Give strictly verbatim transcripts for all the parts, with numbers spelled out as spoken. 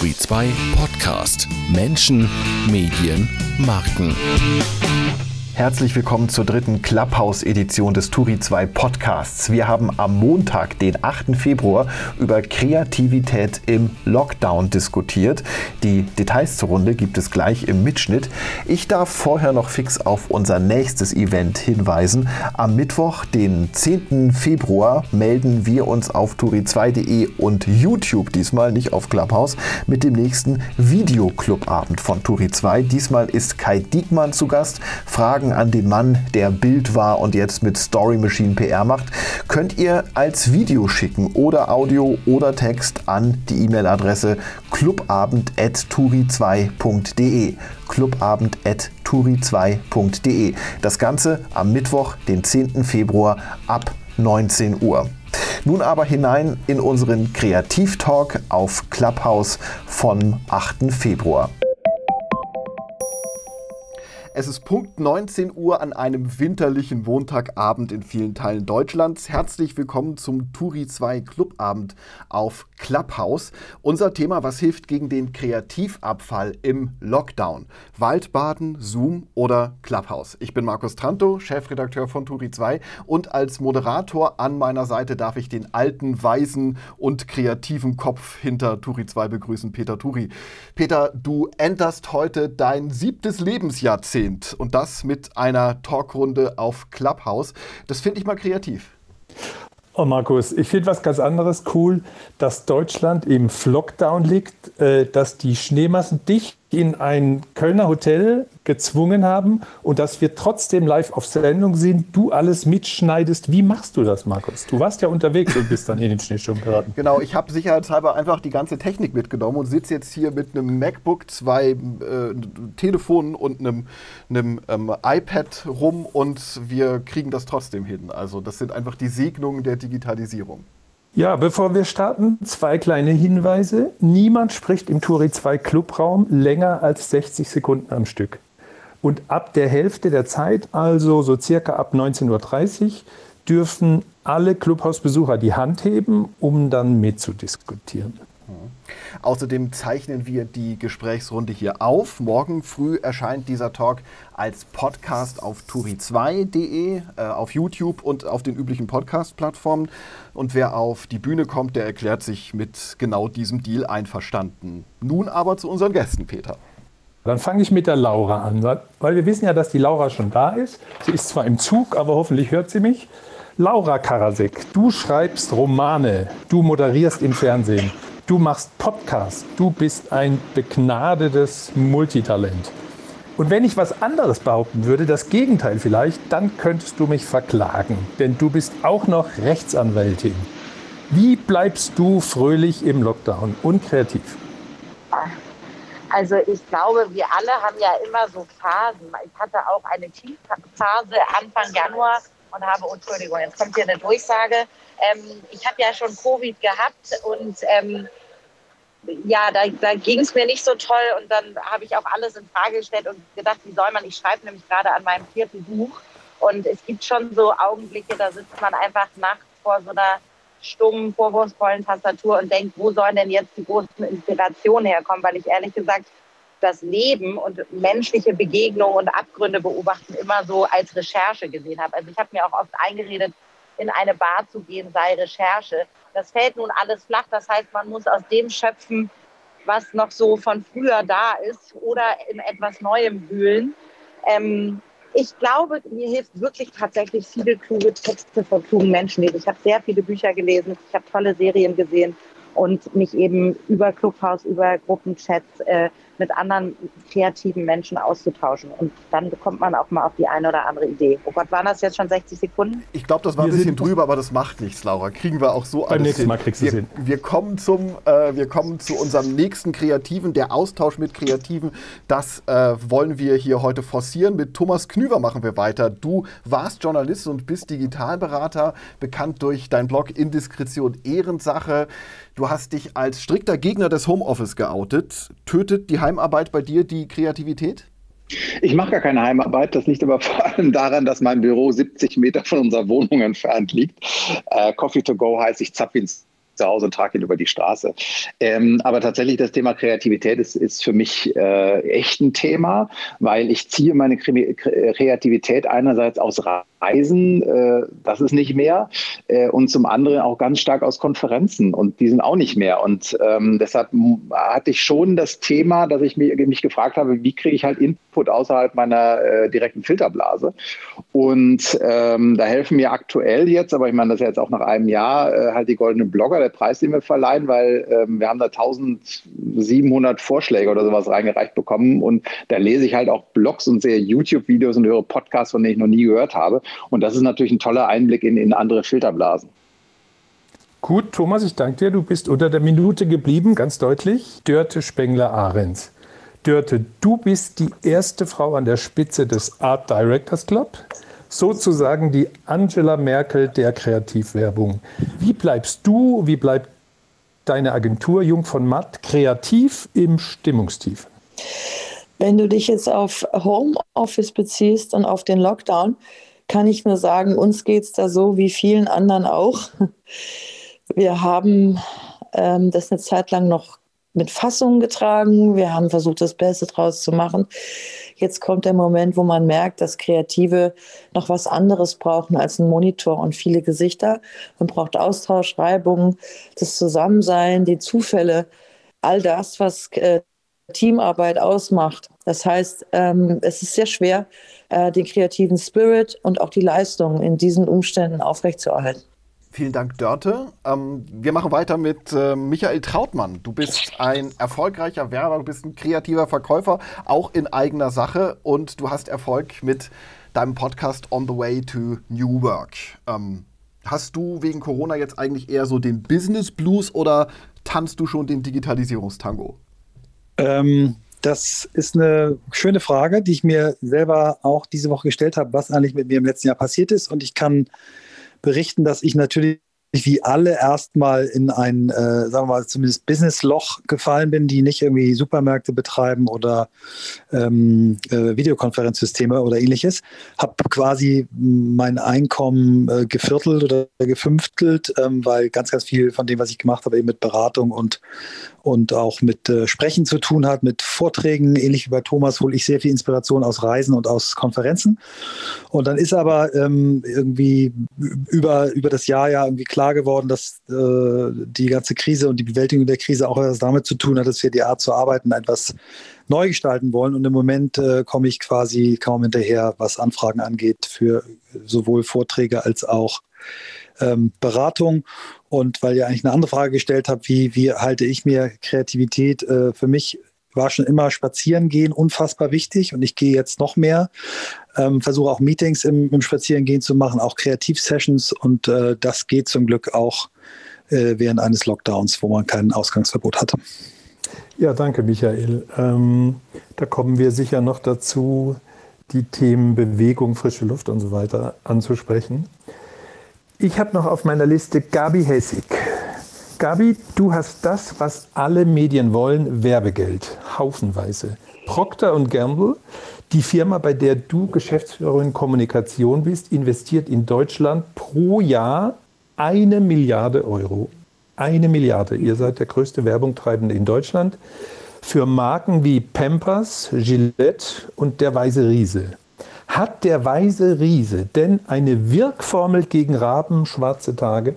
Turi zwei Podcast. Menschen, Medien, Marken. Herzlich willkommen zur dritten Clubhouse-Edition des Turi zwei Podcasts. Wir haben am Montag, den achten Februar, über Kreativität im Lockdown diskutiert. Die Details zur Runde gibt es gleich im Mitschnitt. Ich darf vorher noch fix auf unser nächstes Event hinweisen. Am Mittwoch, den zehnten Februar, melden wir uns auf turi zwei punkt de und YouTube, diesmal nicht auf Clubhouse, mit dem nächsten Videoclubabend von Turi zwei. Diesmal ist Kai Diekmann zu Gast. Fragen an den Mann, der Bild war und jetzt mit Story Machine P R macht, könnt ihr als Video schicken oder Audio oder Text an die E-Mail-Adresse clubabend at turi zwei punkt de. clubabend at turi zwei punkt de. Das Ganze am Mittwoch, den zehnten Februar ab neunzehn Uhr. Nun aber hinein in unseren Kreativtalk auf Clubhouse vom achten Februar. Es ist Punkt neunzehn Uhr an einem winterlichen Montagabend in vielen Teilen Deutschlands. Herzlich willkommen zum Turi zwei Clubabend auf Clubhouse. Unser Thema: Was hilft gegen den Kreativabfall im Lockdown? Waldbaden, Zoom oder Clubhouse? Ich bin Markus Trantow, Chefredakteur von Turi zwei, und als Moderator an meiner Seite darf ich den alten, weisen und kreativen Kopf hinter Turi zwei begrüßen, Peter Turi. Peter, du enterst heute dein siebtes Lebensjahrzehnt. Und das mit einer Talkrunde auf Clubhouse. Das finde ich mal kreativ. Oh Markus, ich finde was ganz anderes cool, dass Deutschland im Lockdown liegt, äh, dass die Schneemassen dich in ein Kölner Hotel gezwungen haben und dass wir trotzdem live auf Sendung sind, du alles mitschneidest. Wie machst du das, Markus? Du warst ja unterwegs und bist dann in den Schneesturm geraten. Genau, ich habe sicherheitshalber einfach die ganze Technik mitgenommen und sitze jetzt hier mit einem MacBook, zwei äh, Telefonen und einem, einem ähm, iPad rum und wir kriegen das trotzdem hin. Also das sind einfach die Segnungen der Digitalisierung. Ja, bevor wir starten, zwei kleine Hinweise. Niemand spricht im Turi zwei Clubraum länger als sechzig Sekunden am Stück. Und ab der Hälfte der Zeit, also so circa ab neunzehn Uhr dreißig, dürfen alle Clubhausbesucher die Hand heben, um dann mitzudiskutieren. Außerdem zeichnen wir die Gesprächsrunde hier auf. Morgen früh erscheint dieser Talk als Podcast auf turi zwei punkt de, äh, auf YouTube und auf den üblichen Podcast-Plattformen. Und wer auf die Bühne kommt, der erklärt sich mit genau diesem Deal einverstanden. Nun aber zu unseren Gästen, Peter. Dann fange ich mit der Laura an, weil wir wissen ja, dass die Laura schon da ist. Sie ist zwar im Zug, aber hoffentlich hört sie mich. Laura Karasek, du schreibst Romane, du moderierst im Fernsehen. Du machst Podcasts, du bist ein begnadetes Multitalent. Und wenn ich was anderes behaupten würde, das Gegenteil vielleicht, dann könntest du mich verklagen, denn du bist auch noch Rechtsanwältin. Wie bleibst du fröhlich im Lockdown und kreativ? Also ich glaube, wir alle haben ja immer so Phasen. Ich hatte auch eine Tiefphase Anfang Januar und habe, oh, Entschuldigung, jetzt kommt hier eine Durchsage. Ähm, ich habe ja schon Covid gehabt und ähm, ja, da, da ging es mir nicht so toll und dann habe ich auch alles in Frage gestellt und gedacht, wie soll man, ich schreibe nämlich gerade an meinem vierten Buch und es gibt schon so Augenblicke, da sitzt man einfach nachts vor so einer stummen, vorwurfsvollen Tastatur und denkt, wo sollen denn jetzt die großen Inspirationen herkommen, weil ich ehrlich gesagt das Leben und menschliche Begegnungen und Abgründe beobachten immer so als Recherche gesehen habe. Also ich habe mir auch oft eingeredet, in eine Bar zu gehen, sei Recherche. Das fällt nun alles flach. Das heißt, man muss aus dem schöpfen, was noch so von früher da ist oder in etwas Neuem wühlen. Ähm, ich glaube, mir hilft wirklich tatsächlich viele kluge Texte von klugen Menschen. Ich habe sehr viele Bücher gelesen, ich habe tolle Serien gesehen und mich eben über Clubhouse, über Gruppenchats äh, mit anderen kreativen Menschen auszutauschen. Und dann bekommt man auch mal auf die eine oder andere Idee. Oh Gott, waren das jetzt schon sechzig Sekunden? Ich glaube, das war wir ein bisschen drüber, aber das macht nichts, Laura. Kriegen wir auch so alles hin. Beim nächsten Mal kriegst du es hin. Wir kommen, zum, äh, wir kommen zu unserem nächsten Kreativen, der Austausch mit Kreativen. Das äh, wollen wir hier heute forcieren. Mit Thomas Knüver machen wir weiter. Du warst Journalist und bist Digitalberater, bekannt durch deinen Blog Indiskretion Ehrensache. Du hast dich als strikter Gegner des Homeoffice geoutet. Tötet die Heimarbeit bei dir die Kreativität? Ich mache gar keine Heimarbeit. Das liegt aber vor allem daran, dass mein Büro siebzig Meter von unserer Wohnung entfernt liegt. Äh, Coffee to go heißt, ich zapfe ins zu Hause und trage ihn über die Straße. Ähm, aber tatsächlich das Thema Kreativität ist, ist für mich äh, echt ein Thema, weil ich ziehe meine Kreativität einerseits aus Reisen, äh, das ist nicht mehr, äh, und zum anderen auch ganz stark aus Konferenzen und die sind auch nicht mehr. Und ähm, deshalb hatte ich schon das Thema, dass ich mich, mich gefragt habe, wie kriege ich halt Input außerhalb meiner äh, direkten Filterblase. Und ähm, da helfen mir aktuell jetzt, aber ich meine, das ist ja jetzt auch nach einem Jahr, äh, halt die Goldenen Blogger, der Preis, den wir verleihen, weil ähm, wir haben da eintausendsiebenhundert Vorschläge oder sowas reingereicht bekommen und da lese ich halt auch Blogs und sehe YouTube-Videos und höre Podcasts, von denen ich noch nie gehört habe. Und das ist natürlich ein toller Einblick in, in andere Filterblasen. Gut, Thomas, ich danke dir. Du bist unter der Minute geblieben, ganz deutlich. Dörte Spengler-Ahrens. Dörte, du bist die erste Frau an der Spitze des Art Directors Club, sozusagen die Angela Merkel der Kreativwerbung. Wie bleibst du, wie bleibt deine Agentur Jung von Matt kreativ im Stimmungstief? Wenn du dich jetzt auf Homeoffice beziehst und auf den Lockdown, kann ich nur sagen, uns geht es da so wie vielen anderen auch. Wir haben ähm, das eine Zeit lang noch mit Fassung getragen. Wir haben versucht, das Beste draus zu machen. Jetzt kommt der Moment, wo man merkt, dass Kreative noch was anderes brauchen als einen Monitor und viele Gesichter. Man braucht Austausch, Reibung, das Zusammensein, die Zufälle, all das, was äh, Teamarbeit ausmacht. Das heißt, ähm, es ist sehr schwer, äh, den kreativen Spirit und auch die Leistung in diesen Umständen aufrechtzuerhalten. Vielen Dank, Dörte. Ähm, wir machen weiter mit äh, Michael Trautmann. Du bist ein erfolgreicher Werber, du bist ein kreativer Verkäufer, auch in eigener Sache und du hast Erfolg mit deinem Podcast On the Way to New Work. Ähm, hast du wegen Corona jetzt eigentlich eher so den Business Blues oder tanzt du schon den Digitalisierungstango? Ähm, das ist eine schöne Frage, die ich mir selber auch diese Woche gestellt habe, was eigentlich mit mir im letzten Jahr passiert ist. Und ich kann berichten, dass ich natürlich wie alle erstmal in ein, äh, sagen wir mal, zumindest Business-Loch gefallen bin, die nicht irgendwie Supermärkte betreiben oder ähm, äh, Videokonferenzsysteme oder ähnliches. Habe quasi mein Einkommen äh, geviertelt oder gefünftelt, ähm, weil ganz, ganz viel von dem, was ich gemacht habe, eben mit Beratung und, und auch mit äh, Sprechen zu tun hat, mit Vorträgen. Ähnlich wie bei Thomas hole ich sehr viel Inspiration aus Reisen und aus Konferenzen. Und dann ist aber ähm, irgendwie über, über das Jahr ja irgendwie klar geworden, dass äh, die ganze Krise und die Bewältigung der Krise auch etwas damit zu tun hat, dass wir die Art zu arbeiten etwas neu gestalten wollen. Und im Moment äh, komme ich quasi kaum hinterher, was Anfragen angeht, für sowohl Vorträge als auch ähm, Beratung. Und weil ihr eigentlich eine andere Frage gestellt habt, wie, wie halte ich mir Kreativität, äh, für mich war schon immer spazieren gehen unfassbar wichtig und ich gehe jetzt noch mehr, ähm, versuche auch Meetings im, im Spazierengehen zu machen, auch Kreativsessions und äh, das geht zum Glück auch äh, während eines Lockdowns, wo man kein Ausgangsverbot hatte. Ja, danke Michael. Ähm, da kommen wir sicher noch dazu, die Themen Bewegung, frische Luft und so weiter anzusprechen. Ich habe noch auf meiner Liste Gabi Hessig. Gabi, du hast das, was alle Medien wollen, Werbegeld, haufenweise. Procter und Gamble, die Firma, bei der du Geschäftsführerin Kommunikation bist, investiert in Deutschland pro Jahr eine Milliarde Euro. Eine Milliarde. Ihr seid der größte Werbungtreibende in Deutschland für Marken wie Pampers, Gillette und der Weiße Riese. Hat der Weiße Riese denn eine Wirkformel gegen rabenschwarze Tage?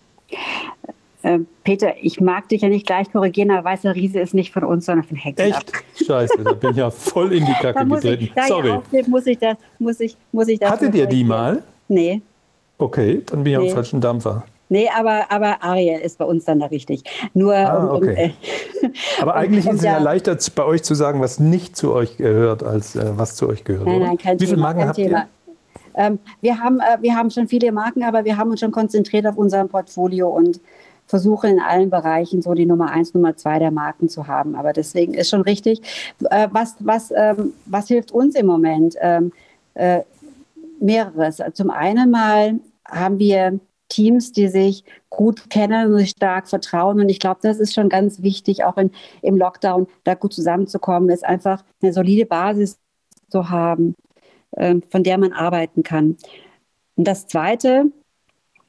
Äh, Peter, ich mag dich ja nicht gleich korrigieren, aber Weißer Riese ist nicht von uns, sondern von Hexen. Echt? Scheiße, da bin ich ja voll in die Kacke getreten. Da Sorry. Aufnehmen, muss ich das, muss ich, muss ich das Hattet ihr die mal? Nee. Okay, dann bin ich nee. am falschen Dampfer. Nee, aber, aber Ariel ist bei uns dann da richtig. Nur ah, um, okay. um, äh, aber eigentlich um, um, ist es ja leichter bei euch zu sagen, was nicht zu euch gehört, als äh, was zu euch gehört. Nein, oder? nein, kein Wie viele Thema, Marken kein habt Thema. ihr? Ähm, wir, haben, äh, wir haben schon viele Marken, aber wir haben uns schon konzentriert auf unser Portfolio und versuchen in allen Bereichen so die Nummer eins, Nummer zwei der Marken zu haben. Aber deswegen ist schon richtig. Äh, was, was, ähm, was hilft uns im Moment? Ähm, äh, mehreres. Zum einen mal haben wir Teams, die sich gut kennen und sich stark vertrauen. Und ich glaube, das ist schon ganz wichtig, auch in, im Lockdown da gut zusammenzukommen, ist einfach eine solide Basis zu haben, äh, von der man arbeiten kann. Und das Zweite,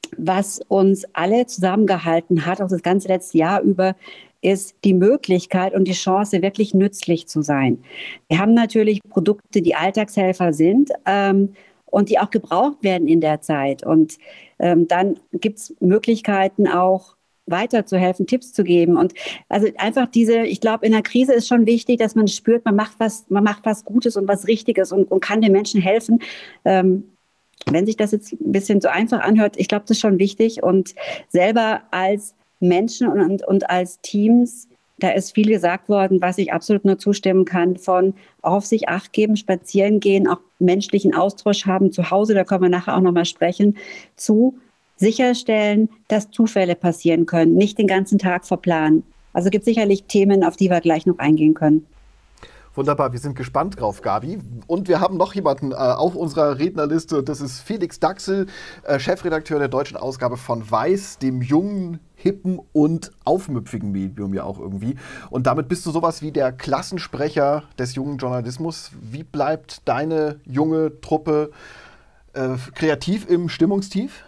was uns alle zusammengehalten hat, auch das ganze letzte Jahr über, ist die Möglichkeit und die Chance, wirklich nützlich zu sein. Wir haben natürlich Produkte, die Alltagshelfer sind ähm, und die auch gebraucht werden in der Zeit. Und ähm, dann gibt es Möglichkeiten auch, weiterzuhelfen, Tipps zu geben. Und also einfach diese, ich glaube, in der Krise ist schon wichtig, dass man spürt, man macht was, man macht was Gutes und was Richtiges und, und kann den Menschen helfen. Ähm, wenn sich das jetzt ein bisschen so einfach anhört, ich glaube, das ist schon wichtig. Und selber als Menschen und, und, und als Teams, da ist viel gesagt worden, was ich absolut nur zustimmen kann, von auf sich Acht geben, spazieren gehen, auch menschlichen Austausch haben zu Hause, da können wir nachher auch nochmal sprechen, zu sicherstellen, dass Zufälle passieren können, nicht den ganzen Tag verplanen. Also gibt es sicherlich Themen, auf die wir gleich noch eingehen können. Wunderbar, wir sind gespannt drauf, Gabi. Und wir haben noch jemanden äh, auf unserer Rednerliste. Das ist Felix Daxel, äh, Chefredakteur der deutschen Ausgabe von Weiß, dem jungen, hippen und aufmüpfigen Medium ja auch irgendwie. Und damit bist du sowas wie der Klassensprecher des jungen Journalismus. Wie bleibt deine junge Truppe äh, kreativ im Stimmungstief?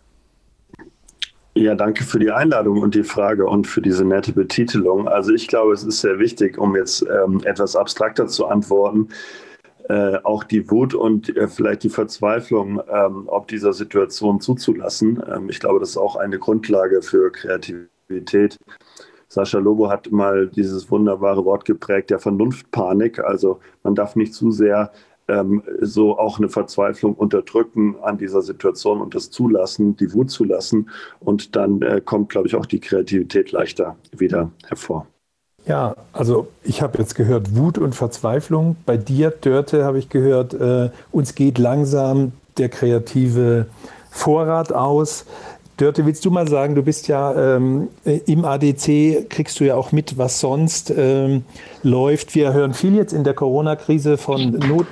Ja, danke für die Einladung und die Frage und für diese nette Betitelung. Also ich glaube, es ist sehr wichtig, um jetzt ähm, etwas abstrakter zu antworten, äh, auch die Wut und äh, vielleicht die Verzweiflung ähm, ob dieser Situation zuzulassen. Ähm, ich glaube, das ist auch eine Grundlage für Kreativität. Sascha Lobo hat mal dieses wunderbare Wort geprägt, der Vernunftpanik. Also man darf nicht zu sehr Ähm, so auch eine Verzweiflung unterdrücken an dieser Situation und das zulassen, die Wut zulassen. Und dann äh, kommt, glaube ich, auch die Kreativität leichter wieder hervor. Ja, also ich habe jetzt gehört Wut und Verzweiflung. Bei dir, Dörte, habe ich gehört, äh, uns geht langsam der kreative Vorrat aus. Dörte, willst du mal sagen, du bist ja ähm, im A D C, kriegst du ja auch mit, was sonst ähm, läuft. Wir hören viel jetzt in der Corona-Krise von, Not,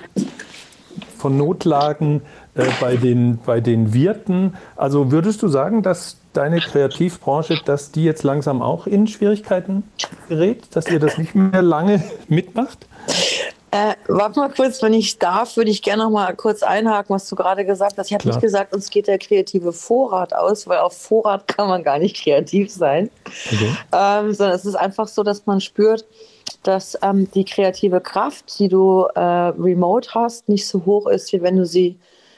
von Notlagen äh, bei, den, bei den Wirten. Also würdest du sagen, dass deine Kreativbranche, dass die jetzt langsam auch in Schwierigkeiten gerät, dass ihr das nicht mehr lange mitmacht? Äh, warte mal kurz, wenn ich darf, würde ich gerne noch mal kurz einhaken, was du gerade gesagt hast. Ich habe nicht gesagt, uns geht der kreative Vorrat aus, weil auf Vorrat kann man gar nicht kreativ sein. Okay. Ähm, sondern es ist einfach so, dass man spürt, dass ähm, die kreative Kraft, die du äh, remote hast, nicht so hoch ist, wie wenn du sie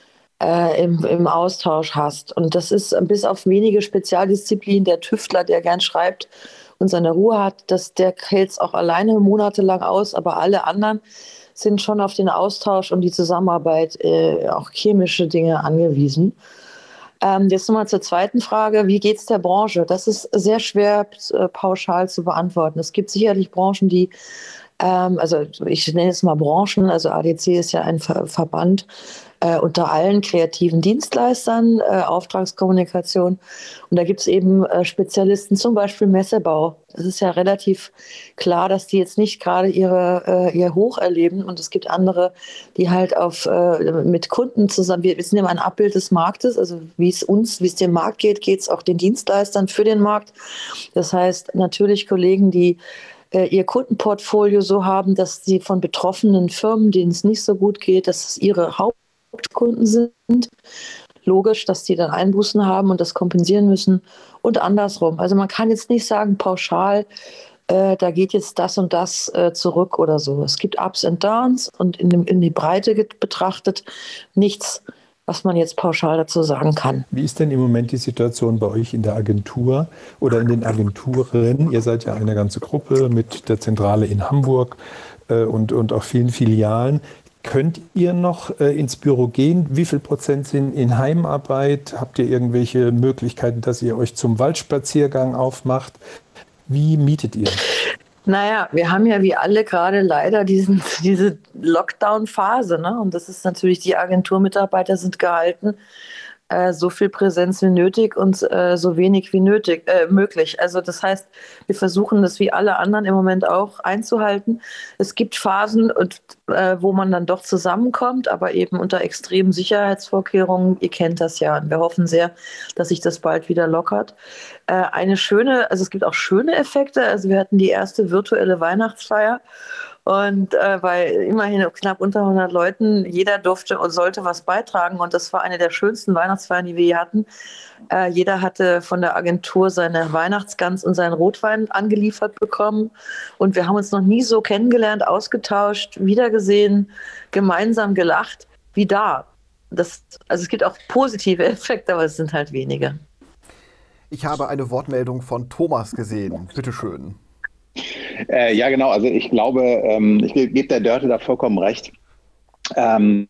äh, im, im Austausch hast. Und das ist bis auf wenige Spezialdisziplinen, der Tüftler, der gern schreibt und seine Ruhe hat, dass der hält es auch alleine monatelang aus, aber alle anderen sind schon auf den Austausch und die Zusammenarbeit, äh, auch chemische Dinge angewiesen. Ähm, jetzt nochmal zur zweiten Frage, wie geht es der Branche? Das ist sehr schwer äh, pauschal zu beantworten. Es gibt sicherlich Branchen, die, ähm, also ich nenne es mal Branchen, also A D C ist ja ein Ver- Verband, äh, unter allen kreativen Dienstleistern, äh, Auftragskommunikation. Und da gibt es eben äh, Spezialisten, zum Beispiel Messebau. Es ist ja relativ klar, dass die jetzt nicht gerade ihre, äh, ihr Hoch erleben. Und es gibt andere, die halt auf, äh, mit Kunden zusammen, wir, wir sind ja ein Abbild des Marktes, also wie es uns, wie es dem Markt geht, geht es auch den Dienstleistern für den Markt. Das heißt, natürlich Kollegen, die äh, ihr Kundenportfolio so haben, dass sie von betroffenen Firmen, denen es nicht so gut geht, dass es ihre Hauptkunden sind. Logisch, dass die dann Einbußen haben und das kompensieren müssen und andersrum. Also man kann jetzt nicht sagen pauschal, äh, da geht jetzt das und das äh, zurück oder so. Es gibt Ups und Downs und in, dem, in die Breite betrachtet nichts, was man jetzt pauschal dazu sagen kann. Wie ist denn im Moment die Situation bei euch in der Agentur oder in den Agenturen? Ihr seid ja eine ganze Gruppe mit der Zentrale in Hamburg äh, und, und auch vielen Filialen. Könnt ihr noch äh, ins Büro gehen? Wie viel Prozent sind in Heimarbeit? Habt ihr irgendwelche Möglichkeiten, dass ihr euch zum Waldspaziergang aufmacht? Wie mietet ihr? Naja, wir haben ja wie alle gerade leider diesen, diese Lockdown-Phase, ne? Und das ist natürlich, die Agenturmitarbeiter sind gehalten, äh, so viel Präsenz wie nötig und äh, so wenig wie nötig äh, möglich. Also das heißt, wir versuchen das wie alle anderen im Moment auch einzuhalten. Es gibt Phasen, und, äh, wo man dann doch zusammenkommt, aber eben unter extremen Sicherheitsvorkehrungen. Ihr kennt das ja und wir hoffen sehr, dass sich das bald wieder lockert. Äh, eine schöne, also es gibt auch schöne Effekte. Also wir hatten die erste virtuelle Weihnachtsfeier Und äh, bei immerhin knapp unter hundert Leuten, jeder durfte und sollte was beitragen. Und das war eine der schönsten Weihnachtsfeiern, die wir je hatten. Äh, jeder hatte von der Agentur seine Weihnachtsgans und seinen Rotwein angeliefert bekommen. Und wir haben uns noch nie so kennengelernt, ausgetauscht, wiedergesehen, gemeinsam gelacht wie da. Das, also es gibt auch positive Effekte, aber es sind halt wenige. Ich habe eine Wortmeldung von Thomas gesehen. Bitteschön. Äh, ja, genau. Also ich glaube, ähm, ich gebe der Dörte da vollkommen recht. Ähm,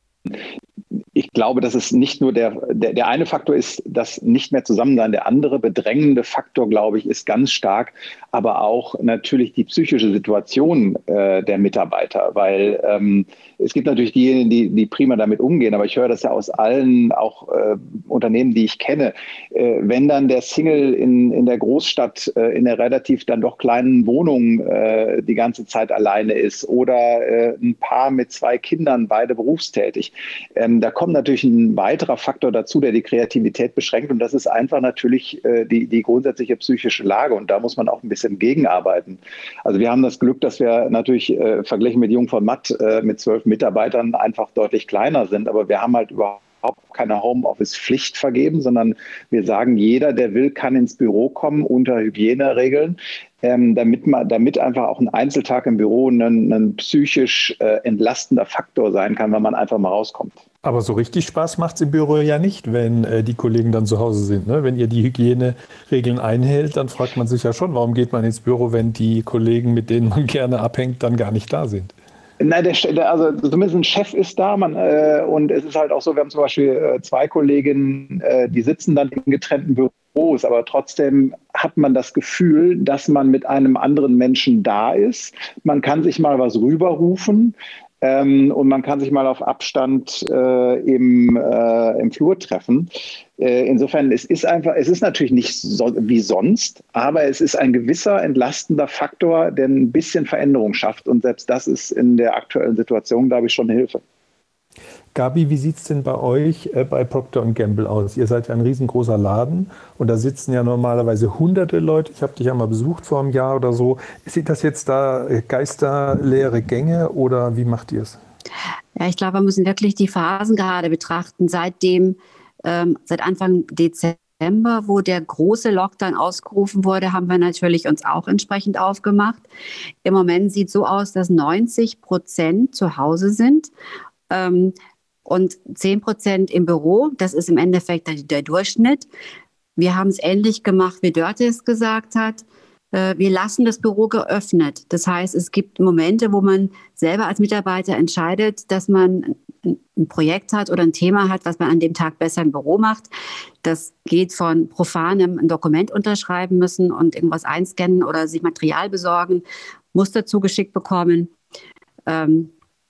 ich glaube, dass es nicht nur der, der, der eine Faktor ist, das nicht mehr Zusammensein. Der andere bedrängende Faktor, glaube ich, ist ganz stark, aber auch natürlich die psychische Situation äh, der Mitarbeiter, weil ähm, es gibt natürlich diejenigen, die, die prima damit umgehen, aber ich höre das ja aus allen auch äh, Unternehmen, die ich kenne. Äh, wenn dann der Single in, in der Großstadt äh, in der relativ dann doch kleinen Wohnung äh, die ganze Zeit alleine ist oder äh, ein Paar mit zwei Kindern, beide berufstätig, ähm, da kommt natürlich ein weiterer Faktor dazu, der die Kreativität beschränkt, und das ist einfach natürlich äh, die, die grundsätzliche psychische Lage, und da muss man auch ein bisschen gegenarbeiten. Also wir haben das Glück, dass wir natürlich äh, verglichen mit Jung von Matt äh, mit zwölf Mitarbeitern einfach deutlich kleiner sind, aber wir haben halt überhaupt keine Homeoffice-Pflicht vergeben, sondern wir sagen, jeder, der will, kann ins Büro kommen unter Hygieneregeln, ähm, damit, man, damit einfach auch ein Einzeltag im Büro ein, ein psychisch äh, entlastender Faktor sein kann, wenn man einfach mal rauskommt. Aber so richtig Spaß macht es im Büro ja nicht, wenn äh, die Kollegen dann zu Hause sind. Ne? Wenn ihr die Hygieneregeln einhält, dann fragt man sich ja schon, warum geht man ins Büro, wenn die Kollegen, mit denen man gerne abhängt, dann gar nicht da sind. Nein, der, also zumindest ein Chef ist da, man, äh, und es ist halt auch so, wir haben zum Beispiel äh, zwei Kolleginnen, äh, die sitzen dann in getrennten Büros, aber trotzdem hat man das Gefühl, dass man mit einem anderen Menschen da ist. Man kann sich mal was rüberrufen. Ähm, und man kann sich mal auf Abstand äh, im, äh, im Flur treffen. Äh, insofern, es ist einfach, es ist natürlich nicht so, wie sonst, aber es ist ein gewisser entlastender Faktor, der ein bisschen Veränderung schafft. Und selbst das ist in der aktuellen Situation, glaube ich, schon eine Hilfe. Gabi, wie sieht es denn bei euch äh, bei Procter und Gamble aus? Ihr seid ja ein riesengroßer Laden und da sitzen ja normalerweise hunderte Leute. Ich habe dich ja mal besucht vor einem Jahr oder so. Sind das jetzt da geisterleere Gänge oder wie macht ihr es? Ja, ich glaube, wir müssen wirklich die Phasen gerade betrachten. Seitdem, ähm, seit Anfang Dezember, wo der große Lockdown ausgerufen wurde, haben wir natürlich uns auch entsprechend aufgemacht. Im Moment sieht es so aus, dass neunzig Prozent zu Hause sind. Ähm, und zehn Prozent im Büro, das ist im Endeffekt der Durchschnitt. Wir haben es ähnlich gemacht, wie Dörte es gesagt hat. Wir lassen das Büro geöffnet. Das heißt, es gibt Momente, wo man selber als Mitarbeiter entscheidet, dass man ein Projekt hat oder ein Thema hat, was man an dem Tag besser im Büro macht. Das geht von profanem ein Dokument unterschreiben müssen und irgendwas einscannen oder sich Material besorgen, Muster zugeschickt bekommen, ähm,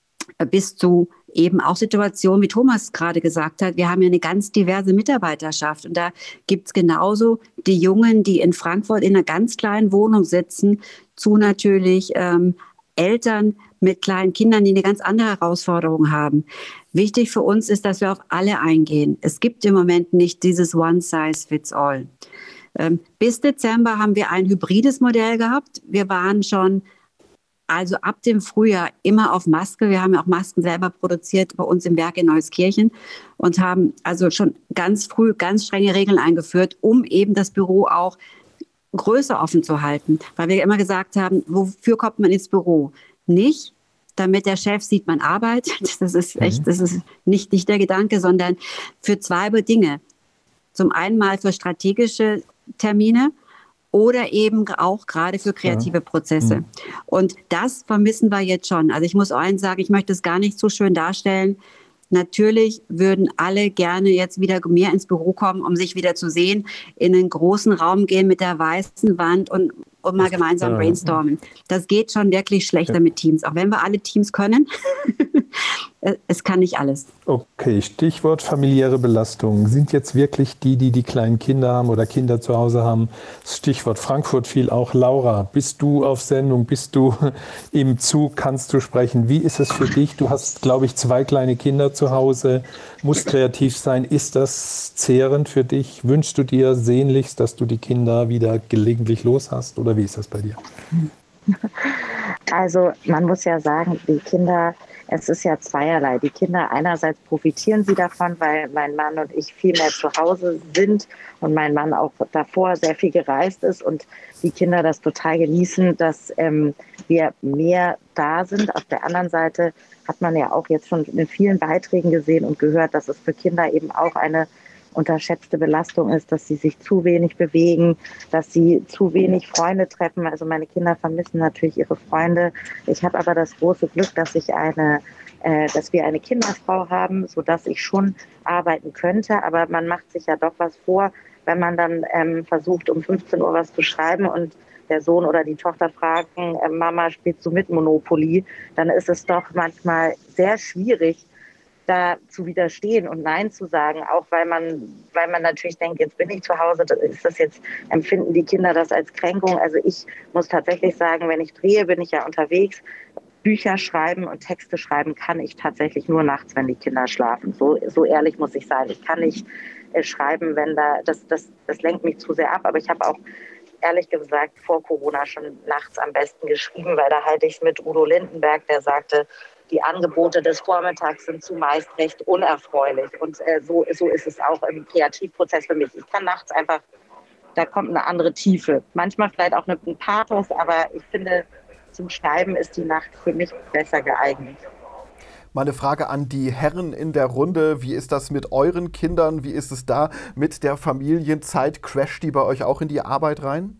bis zu eben auch Situationen, wie Thomas gerade gesagt hat. Wir haben ja eine ganz diverse Mitarbeiterschaft und da gibt es genauso die Jungen, die in Frankfurt in einer ganz kleinen Wohnung sitzen, zu natürlich ähm, Eltern mit kleinen Kindern, die eine ganz andere Herausforderung haben. Wichtig für uns ist, dass wir auf alle eingehen. Es gibt im Moment nicht dieses One-Size-Fits-All. Ähm, bis Dezember haben wir ein hybrides Modell gehabt. Wir waren schon also ab dem Frühjahr immer auf Maske. Wir haben ja auch Masken selber produziert bei uns im Werk in Neuskirchen und haben also schon ganz früh ganz strenge Regeln eingeführt, um eben das Büro auch größer offen zu halten. Weil wir immer gesagt haben, wofür kommt man ins Büro? Nicht, damit der Chef sieht, man arbeitet. Das ist echt, das ist nicht, nicht der Gedanke, sondern für zwei Dinge. Zum einen mal für strategische Termine, oder eben auch gerade für kreative Prozesse. Mhm. Und das vermissen wir jetzt schon. Also ich muss auch eins sagen, ich möchte es gar nicht so schön darstellen. Natürlich würden alle gerne jetzt wieder mehr ins Büro kommen, um sich wieder zu sehen, in einen großen Raum gehen mit der weißen Wand und, und mal gemeinsam brainstormen. Das geht schon wirklich schlechter mit Teams, auch wenn wir alle Teams können. Es kann nicht alles. Okay, Stichwort familiäre Belastung. Sind jetzt wirklich die, die die kleinen Kinder haben oder Kinder zu Hause haben? Stichwort Frankfurt fiel auch. Laura, bist du auf Sendung? Bist du im Zug? Kannst du sprechen? Wie ist es für dich? Du hast, glaube ich, zwei kleine Kinder zu Hause, musst kreativ sein. Ist das zehrend für dich? Wünschst du dir sehnlichst, dass du die Kinder wieder gelegentlich los hast? Oder wie ist das bei dir? Also man muss ja sagen, die Kinder, es ist ja zweierlei. Die Kinder, einerseits profitieren sie davon, weil mein Mann und ich viel mehr zu Hause sind und mein Mann auch davor sehr viel gereist ist und die Kinder das total genießen, dass ähm, wir mehr da sind. Auf der anderen Seite hat man ja auch jetzt schon in vielen Beiträgen gesehen und gehört, dass es für Kinder eben auch eine unterschätzte Belastung ist, dass sie sich zu wenig bewegen, dass sie zu wenig Freunde treffen. Also meine Kinder vermissen natürlich ihre Freunde. Ich habe aber das große Glück, dass ich eine, äh, dass wir eine Kinderfrau haben, sodass ich schon arbeiten könnte. Aber man macht sich ja doch was vor, wenn man dann ähm, versucht, um fünfzehn Uhr was zu schreiben und der Sohn oder die Tochter fragen, äh, Mama, spielst du mit Monopoly? Dann ist es doch manchmal sehr schwierig, da zu widerstehen und Nein zu sagen, auch weil man, weil man natürlich denkt, jetzt bin ich zu Hause, ist das jetzt, empfinden die Kinder das als Kränkung? Also ich muss tatsächlich sagen, wenn ich drehe, bin ich ja unterwegs. Bücher schreiben und Texte schreiben kann ich tatsächlich nur nachts, wenn die Kinder schlafen. So, so ehrlich muss ich sein. Ich kann nicht äh, schreiben, wenn da, das, das, das lenkt mich zu sehr ab, aber ich habe auch ehrlich gesagt vor Corona schon nachts am besten geschrieben, weil da halte ich es mit Udo Lindenberg, der sagte, die Angebote des Vormittags sind zumeist recht unerfreulich. Und äh, so, so ist es auch im Kreativprozess für mich. Ich kann nachts einfach, da kommt eine andere Tiefe. Manchmal vielleicht auch ein Pathos, aber ich finde, zum Schreiben ist die Nacht für mich besser geeignet. Meine Frage an die Herren in der Runde. Wie ist das mit euren Kindern? Wie ist es da mit der Familienzeit? Crasht die bei euch auch in die Arbeit rein?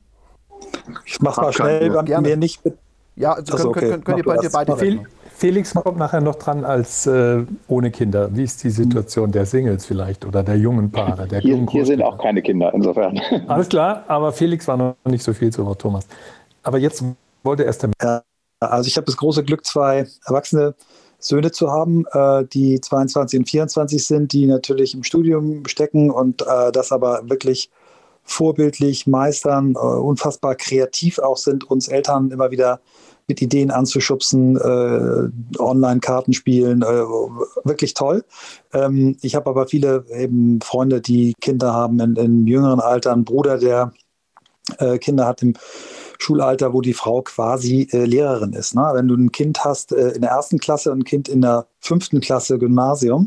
Ich mach mal schnell, bei mir nicht. Ja, also Achso, könnt, okay. könnt, könnt ihr bei dir beide Fel- Felix kommt nachher noch dran als äh, ohne Kinder. Wie ist die Situation der Singles vielleicht oder der jungen Paare? Der Hier, jungen hier sind auch keine Kinder, insofern. Alles klar, aber Felix war noch nicht so viel zu Wort, Thomas. Aber jetzt wollte erst der... Ja, also ich habe das große Glück, zwei erwachsene Söhne zu haben, äh, die zweiundzwanzig und vierundzwanzig sind, die natürlich im Studium stecken und äh, das aber wirklich vorbildlich meistern, äh, unfassbar kreativ auch sind, uns Eltern immer wieder mit Ideen anzuschubsen, äh, Online-Karten spielen, äh, wirklich toll. Ähm, ich habe aber viele eben Freunde, die Kinder haben in, in jüngeren Alter, einen Bruder, der äh, Kinder hat im Schulalter, wo die Frau quasi äh, Lehrerin ist. Ne? Wenn du ein Kind hast äh, in der ersten Klasse und ein Kind in der fünften Klasse Gymnasium,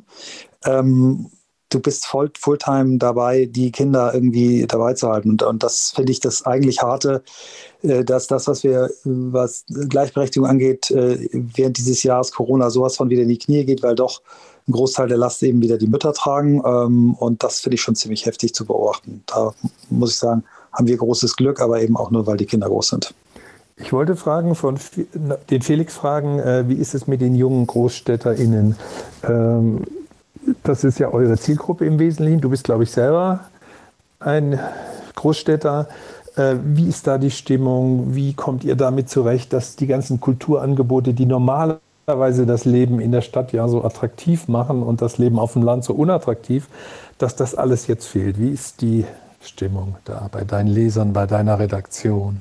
ähm, du bist voll, Fulltime dabei, die Kinder irgendwie dabei zu halten. Und, und das finde ich das eigentlich Harte, äh, dass das, was wir, was Gleichberechtigung angeht, äh, während dieses Jahres Corona sowas von wieder in die Knie geht, weil doch ein Großteil der Last eben wieder die Mütter tragen. Ähm, und das finde ich schon ziemlich heftig zu beobachten. Da muss ich sagen, haben wir großes Glück, aber eben auch nur, weil die Kinder groß sind. Ich wollte fragen, von den Felix fragen, äh, wie ist es mit den jungen GroßstädterInnen? Ähm, das ist ja eure Zielgruppe im Wesentlichen. Du bist, glaube ich, selber ein Großstädter. Äh, wie ist da die Stimmung? Wie kommt ihr damit zurecht, dass die ganzen Kulturangebote, die normalerweise das Leben in der Stadt ja so attraktiv machen und das Leben auf dem Land so unattraktiv, dass das alles jetzt fehlt? Wie ist die Stimmung da bei deinen Lesern, bei deiner Redaktion?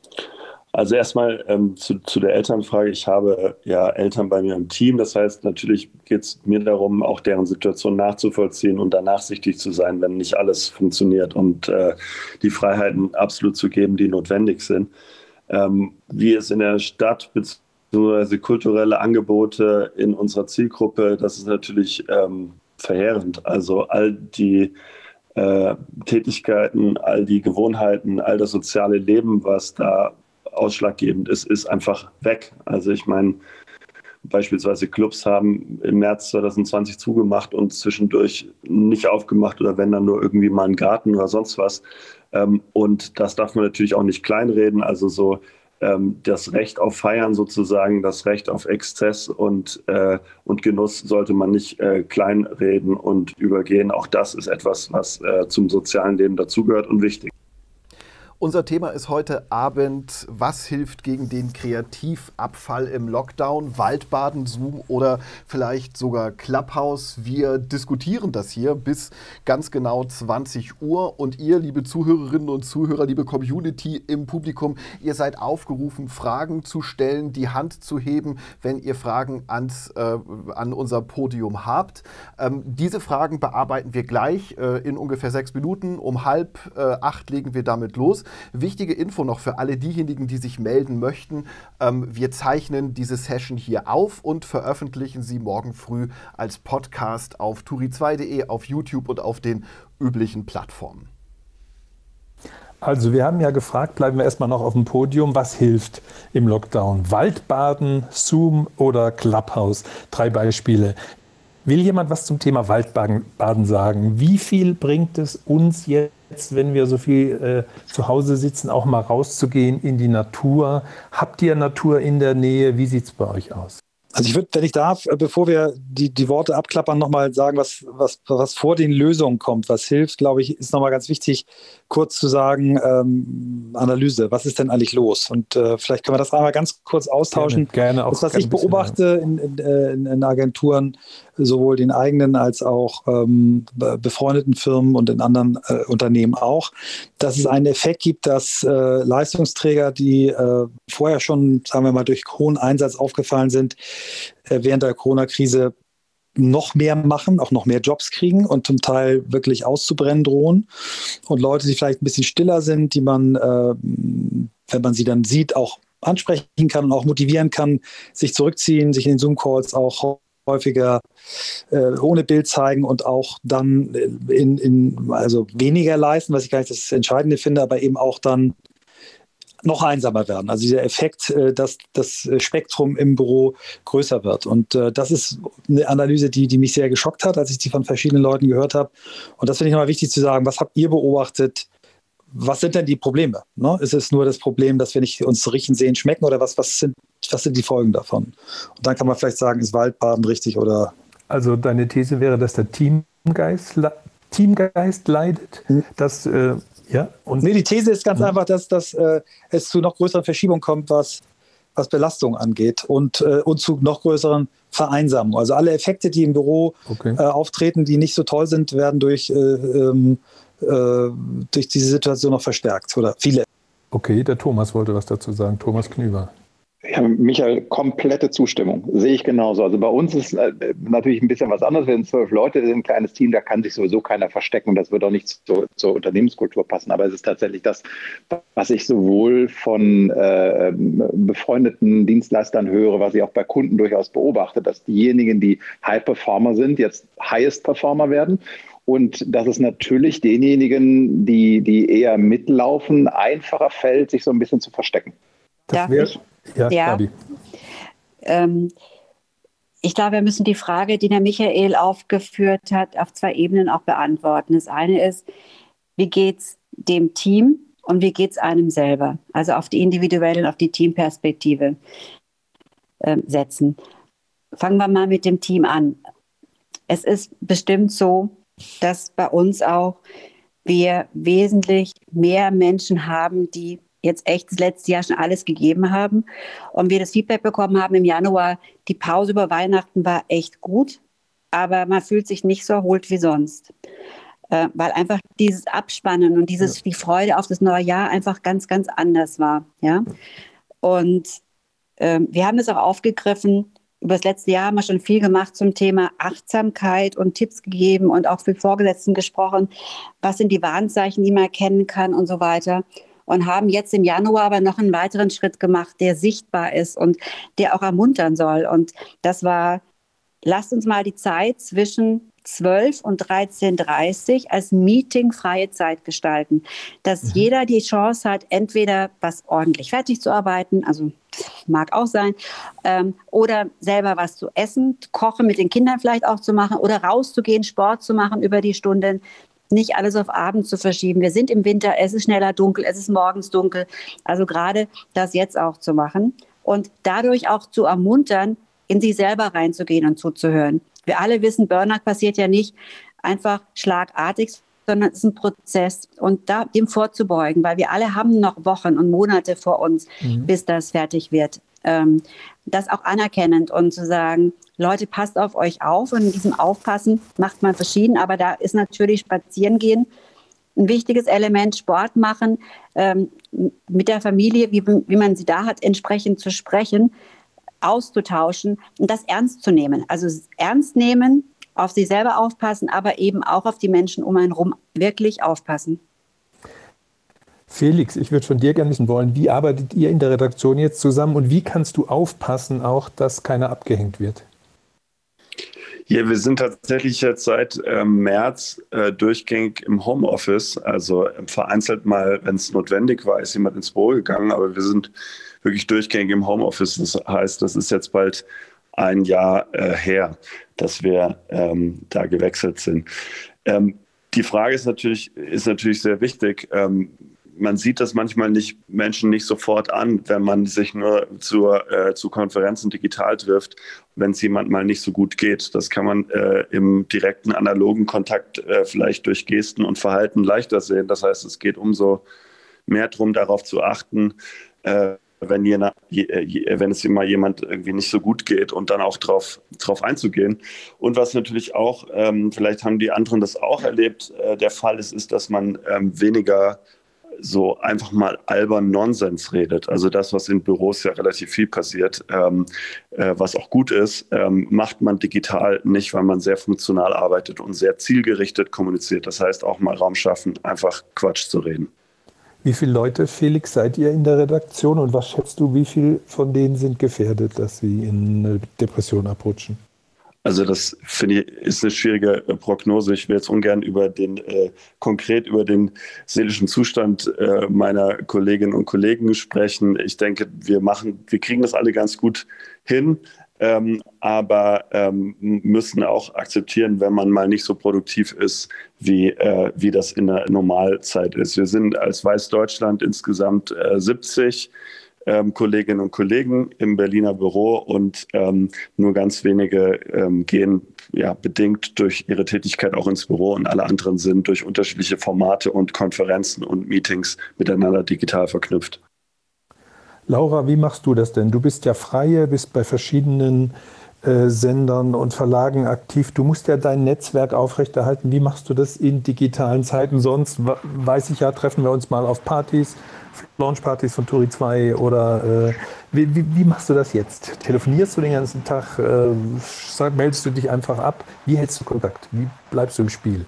Also erstmal ähm, zu, zu der Elternfrage. Ich habe ja Eltern bei mir im Team. Das heißt, natürlich geht es mir darum, auch deren Situation nachzuvollziehen und da nachsichtig zu sein, wenn nicht alles funktioniert und äh, die Freiheiten absolut zu geben, die notwendig sind. Ähm, wie es in der Stadt bzw. kulturelle Angebote in unserer Zielgruppe, das ist natürlich ähm, verheerend. Also all die Äh, Tätigkeiten, all die Gewohnheiten, all das soziale Leben, was da ausschlaggebend ist, ist einfach weg. Also ich meine, beispielsweise Clubs haben im März zwanzig zwanzig zugemacht und zwischendurch nicht aufgemacht oder wenn dann nur irgendwie mal einen Garten oder sonst was. Ähm, und das darf man natürlich auch nicht kleinreden. Also so ähm, das Recht auf Feiern sozusagen, das Recht auf Exzess und, äh, und Genuss sollte man nicht äh, kleinreden und übergehen. Auch das ist etwas, was äh, zum sozialen Leben dazugehört und wichtig. Unser Thema ist heute Abend, was hilft gegen den Kreativabfall im Lockdown? Waldbaden, Zoom oder vielleicht sogar Clubhouse. Wir diskutieren das hier bis ganz genau zwanzig Uhr. Und ihr, liebe Zuhörerinnen und Zuhörer, liebe Community im Publikum, ihr seid aufgerufen, Fragen zu stellen, die Hand zu heben, wenn ihr Fragen ans, äh, an unser Podium habt. Ähm, diese Fragen bearbeiten wir gleich äh, in ungefähr sechs Minuten. Um halb äh, acht legen wir damit los. Wichtige Info noch für alle diejenigen, die sich melden möchten. Ähm, wir zeichnen diese Session hier auf und veröffentlichen sie morgen früh als Podcast auf turi zwei punkt de, auf YouTube und auf den üblichen Plattformen. Also wir haben ja gefragt, bleiben wir erstmal noch auf dem Podium, was hilft im Lockdown? Waldbaden, Zoom oder Clubhouse? Drei Beispiele. Will jemand was zum Thema Waldbaden sagen? Wie viel bringt es uns jetzt, wenn wir so viel äh, zu Hause sitzen, auch mal rauszugehen in die Natur? Habt ihr Natur in der Nähe? Wie sieht es bei euch aus? Also ich würde, wenn ich darf, bevor wir die, die Worte abklappern, nochmal sagen, was, was, was vor den Lösungen kommt, was hilft, glaube ich, ist nochmal ganz wichtig, kurz zu sagen, ähm, Analyse, was ist denn eigentlich los? Und äh, vielleicht können wir das einmal ganz kurz austauschen. Gerne, gerne auch. Das, was ich beobachte in, in, in Agenturen, sowohl den eigenen als auch ähm, befreundeten Firmen und in anderen äh, Unternehmen auch, dass es einen Effekt gibt, dass äh, Leistungsträger, die äh, vorher schon, sagen wir mal, durch hohen Einsatz aufgefallen sind, äh, während der Corona-Krise noch mehr machen, auch noch mehr Jobs kriegen und zum Teil wirklich auszubrennen drohen. Und Leute, die vielleicht ein bisschen stiller sind, die man, äh, wenn man sie dann sieht, auch ansprechen kann und auch motivieren kann, sich zurückziehen, sich in den Zoom-Calls auch häufiger äh, ohne Bild zeigen und auch dann in, in, also weniger leisten, was ich gar nicht das Entscheidende finde, aber eben auch dann noch einsamer werden. Also dieser Effekt, äh, dass das Spektrum im Büro größer wird. Und äh, das ist eine Analyse, die, die mich sehr geschockt hat, als ich die von verschiedenen Leuten gehört habe. Und das finde ich nochmal wichtig zu sagen, was habt ihr beobachtet? Was sind denn die Probleme? Ne? Ist es nur das Problem, dass wir nicht uns riechen, sehen, schmecken oder was, was, sind, was sind die Folgen davon? Und dann kann man vielleicht sagen, ist Waldbaden richtig oder... Also deine These wäre, dass der Teamgeist, Teamgeist leidet, hm. dass... Äh, ja, und nee, die These ist ganz hm. einfach, dass, dass äh, es zu noch größeren Verschiebungen kommt, was, was Belastung angeht und, äh, und zu noch größeren Vereinsamungen. Also alle Effekte, die im Büro okay. äh, auftreten, die nicht so toll sind, werden durch... Äh, ähm, durch diese Situation noch verstärkt oder viele. Okay, der Thomas wollte was dazu sagen. Thomas Knüber. Ja, Michael, komplette Zustimmung. Sehe ich genauso. Also bei uns ist äh, natürlich ein bisschen was anderes. Wir sind zwölf Leute, wir sind ein kleines Team, da kann sich sowieso keiner verstecken und das wird auch nicht zu, zur Unternehmenskultur passen. Aber es ist tatsächlich das, was ich sowohl von äh, befreundeten Dienstleistern höre, was ich auch bei Kunden durchaus beobachte, dass diejenigen, die High Performer sind, jetzt Highest Performer werden. Und dass es natürlich denjenigen, die, die eher mitlaufen, einfacher fällt, sich so ein bisschen zu verstecken. Das wär, ja, ja. Ähm, ich glaube, wir müssen die Frage, die der Michael aufgeführt hat, auf zwei Ebenen auch beantworten. Das eine ist, wie geht es dem Team und wie geht es einem selber? Also auf die individuelle und auf die Teamperspektive äh, setzen. Fangen wir mal mit dem Team an. Es ist bestimmt so, dass bei uns auch wir wesentlich mehr Menschen haben, die jetzt echt das letzte Jahr schon alles gegeben haben. Und wir das Feedback bekommen haben im Januar, die Pause über Weihnachten war echt gut, aber man fühlt sich nicht so erholt wie sonst. Äh, weil einfach dieses Abspannen und dieses, ja. die Freude auf das neue Jahr einfach ganz, ganz anders war. Ja? Und äh, wir haben das auch aufgegriffen. Über das letzte Jahr haben wir schon viel gemacht zum Thema Achtsamkeit und Tipps gegeben und auch für Vorgesetzten gesprochen. Was sind die Warnzeichen, die man erkennen kann und so weiter. Und haben jetzt im Januar aber noch einen weiteren Schritt gemacht, der sichtbar ist und der auch ermuntern soll. Und das war, lasst uns mal die Zeit zwischen zwölf und dreizehn Uhr dreißig als meetingfreie Zeit gestalten. Dass mhm. jeder die Chance hat, entweder was ordentlich fertig zu arbeiten, also mag auch sein, ähm, oder selber was zu essen, kochen mit den Kindern vielleicht auch zu machen oder rauszugehen, Sport zu machen über die Stunden, nicht alles auf Abend zu verschieben. Wir sind im Winter, es ist schneller dunkel, es ist morgens dunkel. Also gerade das jetzt auch zu machen und dadurch auch zu ermuntern, in sich selber reinzugehen und zuzuhören. Wir alle wissen, Burnout passiert ja nicht einfach schlagartig, sondern es ist ein Prozess und da, dem vorzubeugen, weil wir alle haben noch Wochen und Monate vor uns, mhm. bis das fertig wird. Ähm, das auch anerkennend und zu sagen, Leute, passt auf euch auf und in diesem Aufpassen macht man verschieden, aber da ist natürlich Spazieren gehen ein wichtiges Element, Sport machen, ähm, mit der Familie, wie, wie man sie da hat, entsprechend zu sprechen, auszutauschen und das ernst zu nehmen. Also ernst nehmen, auf sich selber aufpassen, aber eben auch auf die Menschen um einen herum wirklich aufpassen. Felix, ich würde von dir gerne wissen wollen, wie arbeitet ihr in der Redaktion jetzt zusammen und wie kannst du aufpassen, auch dass keiner abgehängt wird? Ja, wir sind tatsächlich jetzt seit ähm, März äh, durchgängig im Homeoffice. Also äh, vereinzelt mal, wenn es notwendig war, ist jemand ins Büro gegangen. Aber wir sind wirklich durchgängig im Homeoffice. Das heißt, das ist jetzt bald ein Jahr äh, her, dass wir ähm, da gewechselt sind. Ähm, die Frage ist natürlich, ist natürlich sehr wichtig. Ähm, Man sieht das manchmal nicht Menschen nicht sofort an, wenn man sich nur zur, äh, zu Konferenzen digital trifft, wenn es jemand mal nicht so gut geht. Das kann man äh, im direkten analogen Kontakt äh, vielleicht durch Gesten und Verhalten leichter sehen. Das heißt, es geht umso mehr darum, darauf zu achten, äh, wenn, je, je, wenn es mal jemand irgendwie nicht so gut geht und dann auch drauf, drauf einzugehen. Und was natürlich auch, ähm, vielleicht haben die anderen das auch erlebt, äh, der Fall ist, ist, dass man ähm, weniger so einfach mal albern Nonsens redet. Also das, was in Büros ja relativ viel passiert, ähm, äh, was auch gut ist, ähm, macht man digital nicht, weil man sehr funktional arbeitet und sehr zielgerichtet kommuniziert. Das heißt, auch mal Raum schaffen, einfach Quatsch zu reden. Wie viele Leute, Felix, seid ihr in der Redaktion und was schätzt du, wie viele von denen sind gefährdet, dass sie in eine Depression abrutschen? Also das, finde ich, ist eine schwierige äh, Prognose. Ich will jetzt ungern über den, äh, konkret über den seelischen Zustand äh, meiner Kolleginnen und Kollegen sprechen. Ich denke, wir machen, wir kriegen das alle ganz gut hin, ähm, aber ähm, müssen auch akzeptieren, wenn man mal nicht so produktiv ist, wie, äh, wie das in der Normalzeit ist. Wir sind als Weiß Deutschland insgesamt äh, siebzig Ähm, Kolleginnen und Kollegen im Berliner Büro und ähm, nur ganz wenige ähm, gehen ja, bedingt durch ihre Tätigkeit auch ins Büro und alle anderen sind durch unterschiedliche Formate und Konferenzen und Meetings miteinander digital verknüpft. Laura, wie machst du das denn? Du bist ja Freie, bist bei verschiedenen äh, Sendern und Verlagen aktiv. Du musst ja dein Netzwerk aufrechterhalten. Wie machst du das in digitalen Zeiten? Sonst, weiß ich ja, treffen wir uns mal auf Partys, Launchpartys von Turi zwei oder äh, wie, wie, wie machst du das jetzt? Telefonierst du den ganzen Tag? Äh, sag, meldest du dich einfach ab? Wie hältst du Kontakt? Wie bleibst du im Spiel?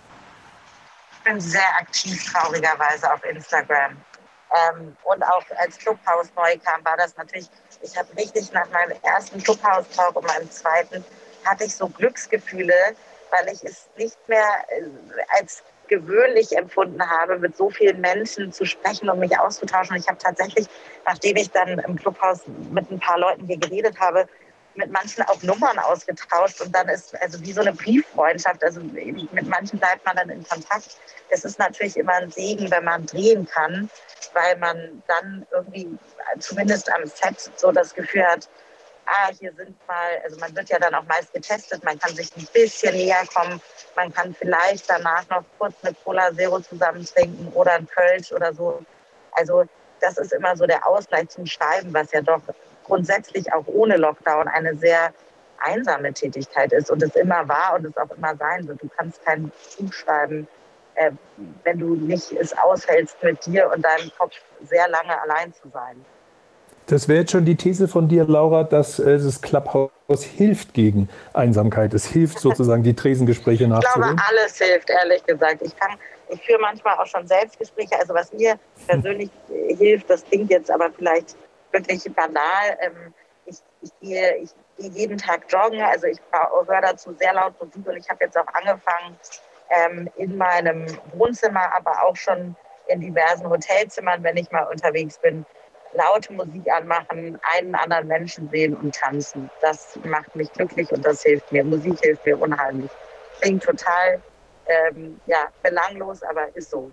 Ich bin sehr aktiv, traurigerweise, auf Instagram. Ähm, und auch als Clubhouse neu kam, war das natürlich, ich habe richtig nach meinem ersten Clubhouse-Talk und meinem zweiten, hatte ich so Glücksgefühle, weil ich es nicht mehr äh, als gewöhnlich empfunden habe, mit so vielen Menschen zu sprechen und mich auszutauschen. Und ich habe tatsächlich, nachdem ich dann im Clubhaus mit ein paar Leuten hier geredet habe, mit manchen auch Nummern ausgetauscht und dann ist also wie so eine Brieffreundschaft, also mit manchen bleibt man dann in Kontakt. Es ist natürlich immer ein Segen, wenn man drehen kann, weil man dann irgendwie zumindest am Set so das Gefühl hat, ah, hier sind mal, also man wird ja dann auch meist getestet, man kann sich ein bisschen näher kommen, man kann vielleicht danach noch kurz eine Cola Zero zusammen trinken oder ein Kölsch oder so. Also das ist immer so der Ausgleich zum Schreiben, was ja doch grundsätzlich auch ohne Lockdown eine sehr einsame Tätigkeit ist und es immer war und es auch immer sein wird. Du kannst kein Buch schreiben, äh, wenn du nicht es aushältst, mit dir und deinem Kopf sehr lange allein zu sein. Das wäre jetzt schon die These von dir, Laura, dass äh, das Clubhouse hilft gegen Einsamkeit. Es hilft sozusagen, die Tresengespräche nachzuholen. Ich glaube, alles hilft, ehrlich gesagt. Ich kann, ich führe manchmal auch schon Selbstgespräche. Also was mir persönlich hm. hilft, das klingt jetzt aber vielleicht wirklich banal. Ähm, ich, ich, gehe, ich gehe jeden Tag joggen. Also ich höre dazu sehr laut Musik und ich habe jetzt auch angefangen, ähm, in meinem Wohnzimmer, aber auch schon in diversen Hotelzimmern, wenn ich mal unterwegs bin, laute Musik anmachen, einen anderen Menschen sehen und tanzen. Das macht mich glücklich und das hilft mir. Musik hilft mir unheimlich. Klingt total ähm, ja, belanglos, aber ist so.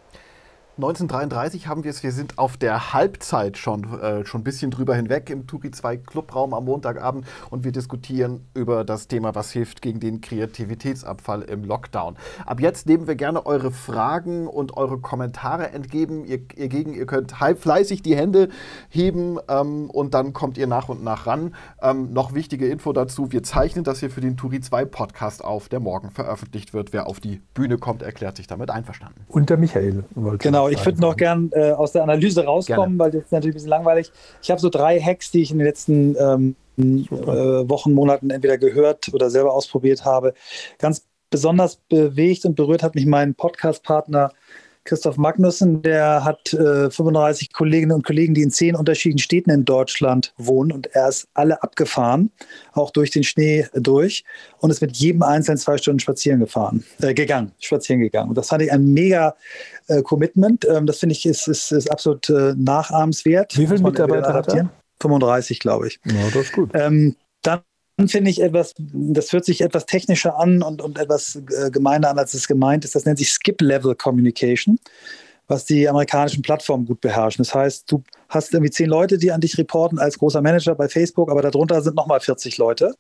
neunzehnhundertdreiunddreißig haben wir es, wir sind auf der Halbzeit schon, äh, schon ein bisschen drüber hinweg im Turi zwei Clubraum am Montagabend und wir diskutieren über das Thema, was hilft gegen den Kreativitätsabfall im Lockdown. Ab jetzt nehmen wir gerne eure Fragen und eure Kommentare entgegen. Ihr, ihr, gegen, ihr könnt halb fleißig die Hände heben ähm, und dann kommt ihr nach und nach ran. Ähm, noch wichtige Info dazu, wir zeichnen das hier für den Turi zwei Podcast auf, der morgen veröffentlicht wird. Wer auf die Bühne kommt, erklärt sich damit einverstanden. Und der Michael wollte Genau. Ich würde noch gern äh, aus der Analyse rauskommen, Gerne. Weil das ist natürlich ein bisschen langweilig. Ich habe so drei Hacks, die ich in den letzten ähm, äh, Wochen, Monaten entweder gehört oder selber ausprobiert habe. Ganz besonders bewegt und berührt hat mich mein Podcast-Partner Christoph Magnussen, der hat äh, fünfunddreißig Kolleginnen und Kollegen, die in zehn unterschiedlichen Städten in Deutschland wohnen und er ist alle abgefahren, auch durch den Schnee durch und ist mit jedem einzelnen zwei Stunden spazieren gefahren, äh, gegangen, spazieren gegangen. Und das fand ich ein mega äh, Commitment. Ähm, das finde ich ist, ist, ist absolut äh, nachahmenswert. Wie viele Mitarbeiter hat er? fünfunddreißig, glaube ich. Ja, das ist gut. Ähm, dann finde ich etwas, das hört sich etwas technischer an und, und etwas äh, gemeiner an, als es gemeint ist. Das nennt sich Skip-Level Communication, was die amerikanischen Plattformen gut beherrschen. Das heißt, du hast irgendwie zehn Leute, die an dich reporten als großer Manager bei Facebook, aber darunter sind nochmal vierzig Leute.